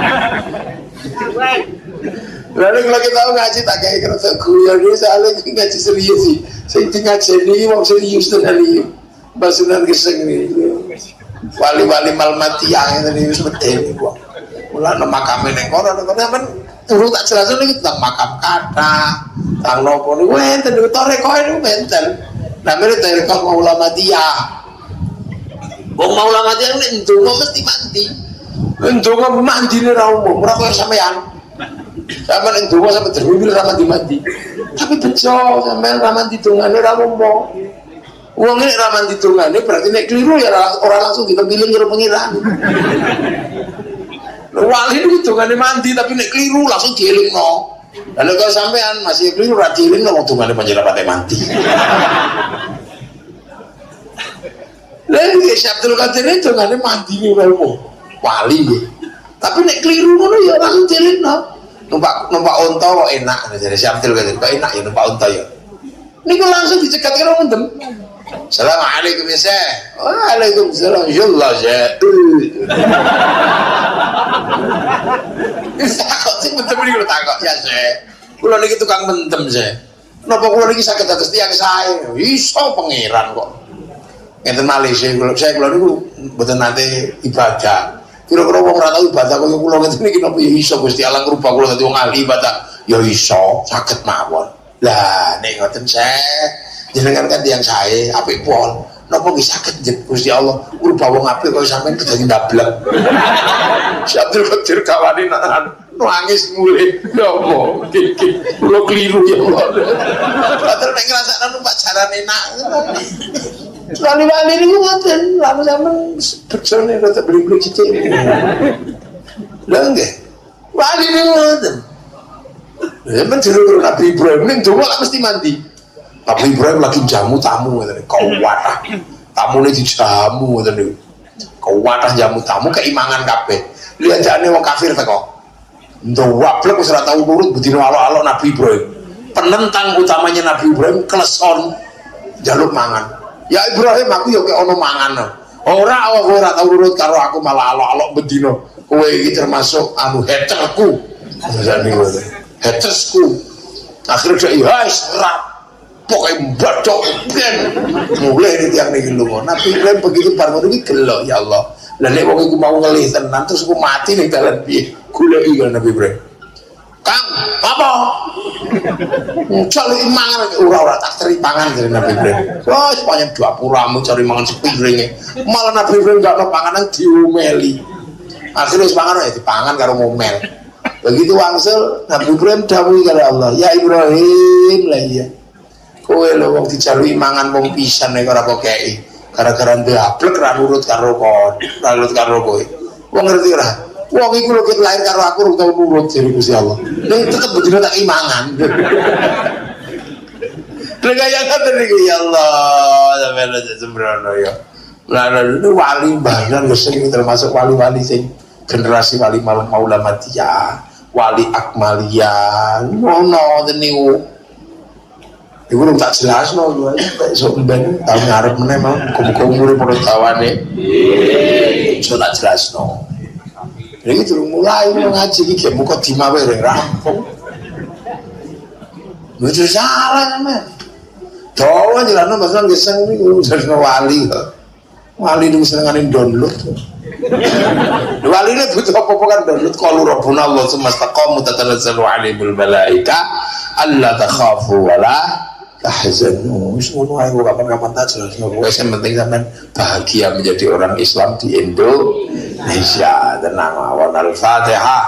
Lalu kalau kita ngaji tak kayak kerasa guyon ini soalnya ngaji serius sih. Saya ngaji ini mau serius tenan ini. Basunan geseng ini. Wali-wali malmatiang ini seperti ini. Mulai makamnya nengkoran, kan dulu tak jelasin ini tentang makam kata, tentang nopo ini. Wenten, itu rekoin itu wenten. Namanya rekoin maulamatia. Wong maulamatia ini ndonga mesti mati. Ndonga mandi ini umum, ora koyo sampean. Sama yang dua sampai terhubung sama mati. Tapi bejo sampai raman ditungane ramomo. Uang ini raman ditungane berarti nek keliru ya orang langsung kita pilih karo pengiran. Wali itu dongane mandi tapi nek keliru langsung dielingno. Lalu kalau sampean masih keliru ra dielingno wong dongane panjenengan pate mandi. Lalu Syekh Abdul Qadir itu dongane mandi niku wali nggih. Tapi nek keliru ngono ya langsung dielingno. Numpak unta kok enak jare Syekh Abdul Qadir. Kok enak ya numpak unta ya. Niku langsung dicegat karo mendem. Assalamualaikum ya Syekh. Waalaikumsalam. Insyaallah Syekh. Takut sing mendem niku takut ya Syekh. Kula niki tukang mendem Syekh. Napa kula niki saged dados tiyang sae? Iso pangeran kok. Ngeten malih Syekh kula niku mboten nate ibadah. Kira-kira wong ora tau ibadah kaya kula ngeten niki napa ya iso Gusti Allah ngrubah kula dadi wong ahli ibadah. Ya iso, saged mawon. Lah nek ngoten Syekh jenengan kan tiyang sae apik pol napa nggih saged Gusti Allah ngrubah wong apik kaya sampean dadi ndablek. Syekh Abdul Qadir kawani nangis mulih napa iki kula kliru ya Allah. Padahal nek ngrasakno numpak jaran enak. Wali-wali niku ngoten, lalu sampean bersone rada beli-beli cicik. Lah nggih. Wali niku ngoten. Ya men jero Nabi Ibrahim ning donga lak mesti mandi. Nabi Ibrahim lagi jamu tamu ngene. Kuwatah. Tamune dijamu ngoten niku. Kuwatah jamu tamu keimangan kabeh. Lihat jane wong kafir teko. Ndowablek wis ora tau nurut bedino alok-alok Nabi Ibrahim. Penentang utamanya Nabi Ibrahim kleson jaluk mangan. Ya Ibrahim aku yo kek ono mangan. Ora tau nurut karo aku malah alok-alok bedino. Kowe iki termasuk anu haterku. Jane ngono. Hatersku. Akhirnya dia pokoknya badok ben mulai ini tiang niki lunga. Nabi Ibrahim begitu bar ngono iki gelo ya Allah. Lah nek wong iku mau ngelih tenan terus aku mati ning dalan piye? Goleki karo Nabi Ibrahim. Kang, apa? Cari mangan ora tak cari pangan dari Nabi Ibrahim. Oh, sepanjang dapuramu cari mangan sepiringe. Malah Nabi Ibrahim gak ono panganan diumeli. Akhirnya pangan ya dipangan karo ngomel. Begitu wangsul Nabi Ibrahim dawuhi karo Allah, "Ya Ibrahim, lah iya. Kowe lho wong dijalui mangan wong pisan nek ora kok kei. Gara-gara ndablek ra nurut karo kowe. Wong ngerti ora? Wong iku lho lahir karo aku ora tau nurut jare Gusti Allah. Ning tetep bedino tak imangan." Legaya ngoten iki ya Allah, sampeyan aja sembrono ya. Lah itu wali banget sing termasuk wali-wali sing generasi wali Maulamadiyah, wali Akmaliyah, ngono niku. Iku lu tak jelasno esuk ben tahun ngarep meneh mau muga-muga umure padha tawane. Iso tak jelasno. Iki durung mulai ngaji iki muga dimawe rampung. Wis salah sampean. Dawa jelasno masalah geseng niku jelasno wali kok. Wali niku senengane download. Wali ini butuh apa-apa kan download qalu rabbuna Allah sumastaqamu tatanazzalu alaihimul malaika alla takhafu wala tahzanu. Wis ngono ae kapan-kapan tak jelasno. Wis penting sampean bahagia menjadi orang Islam di Indonesia. Tenang mawon. Al-Fatihah.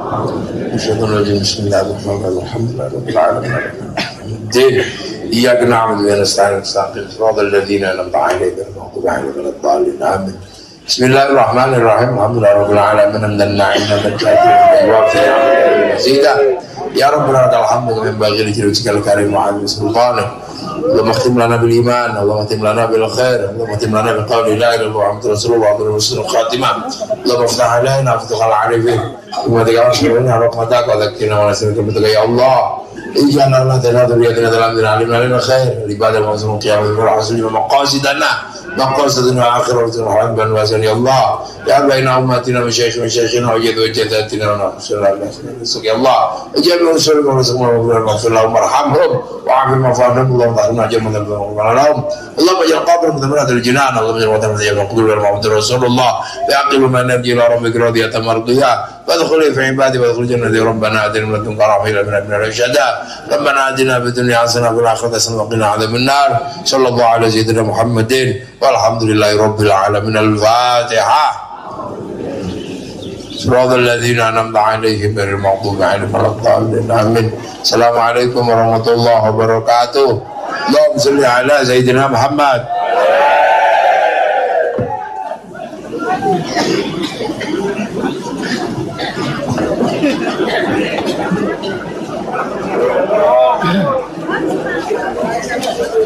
Bismillahirrahmanirrahim. Iyyaka na'budu wa nasta'in ihdinas siratal ladzina an'amta 'alaihim ghairil maghdubi 'alaihim waladdallin. Amin. Bismillahirrahmanirrahim. Alhamdulillahirabbil alamin. Hamdan na'iman wa mazida. Ya Rabbana lakal hamdu kama yanbaghi li jalali karim wa 'azimi sultanik. Allahumma khtim lana bil iman, Allahumma khtim lana bil khair, Allahumma khtim lana bi qawli la ilaha illallah Muhammadur Rasulullah wa husnul khatimah. Allahumma iftah alaina futuhal 'arifin. Wa taghfirna rahmataka wa dhakkirna wa nas'aluka ya Allah. Ij'alna lana dhurriyatan dalam alim alim khair ibadah wa sunul qiyam wa hasil maqasidana maqasidana akhiratul rahman wa ya Allah ya baina ummatina wa shaykhina wa jaddatina wa sallallahu alaihi Allah ij'alna usulul wa sallallahu marhamhum wa afil mafadhum Allah ta'ala ajmal lahum Allah bajal qabr mudammat al-jinan Allah bajal wadam ya maqbul wa Muhammad Rasulullah ya aqilu man narji ila rabbika radiyatan mardiyah fadkhuli fi ibadi wa adkhul jannati rabbana atina min ladunka rahmatan wa inna rashada rabbana atina fid dunya hasanah wa fil akhirati hasanah wa qina adzaban nar sallallahu alaihi sayyidina Muhammadin walhamdulillahi rabbil alamin. Al-Fatihah. Siratal ladzina an'amta 'alaihim ghairil maghdubi 'alaihim waladdallin. Amin. Assalamualaikum warahmatullahi wabarakatuh. Allahumma shalli ala sayyidina Muhammad.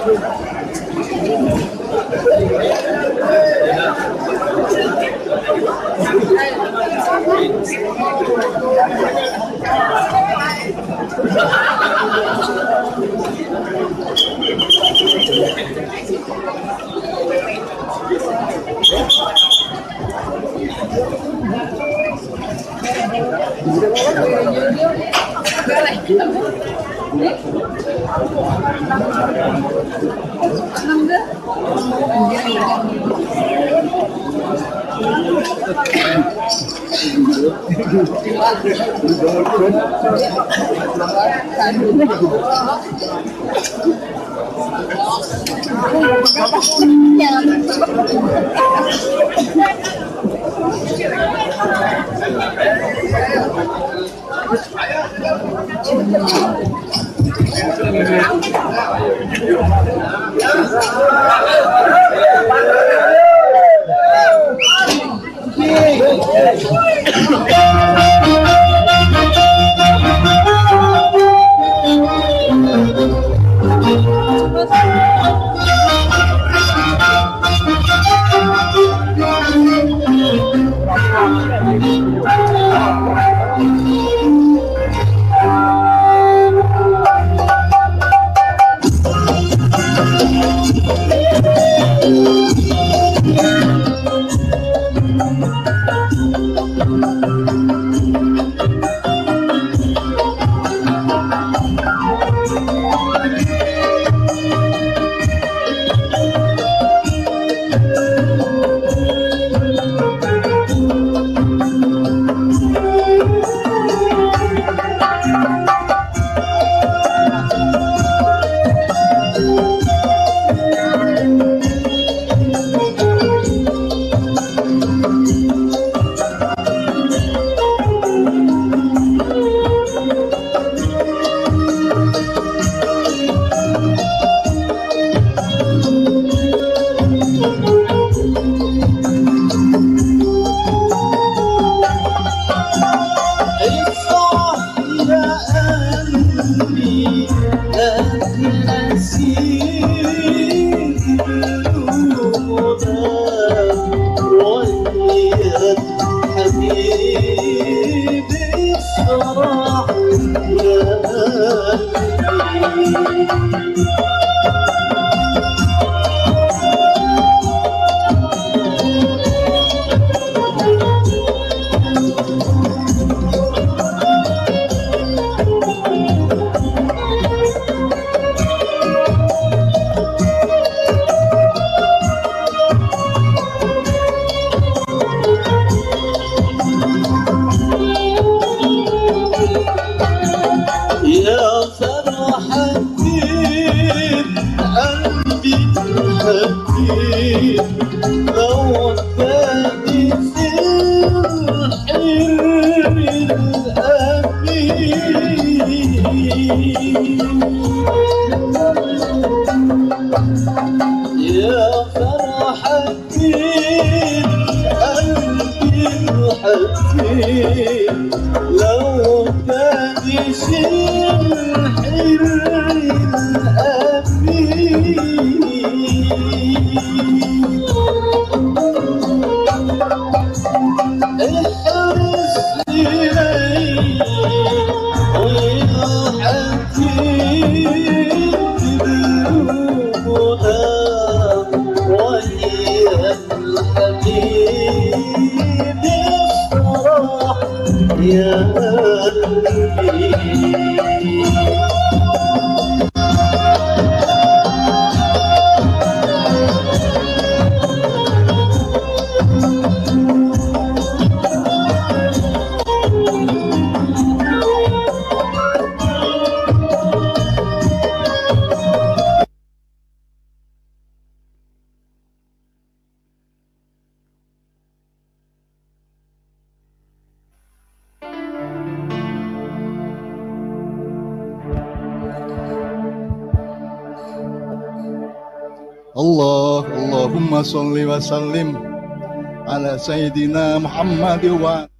Allahumma sholli wa sallim ala Sayyidina Muhammad wa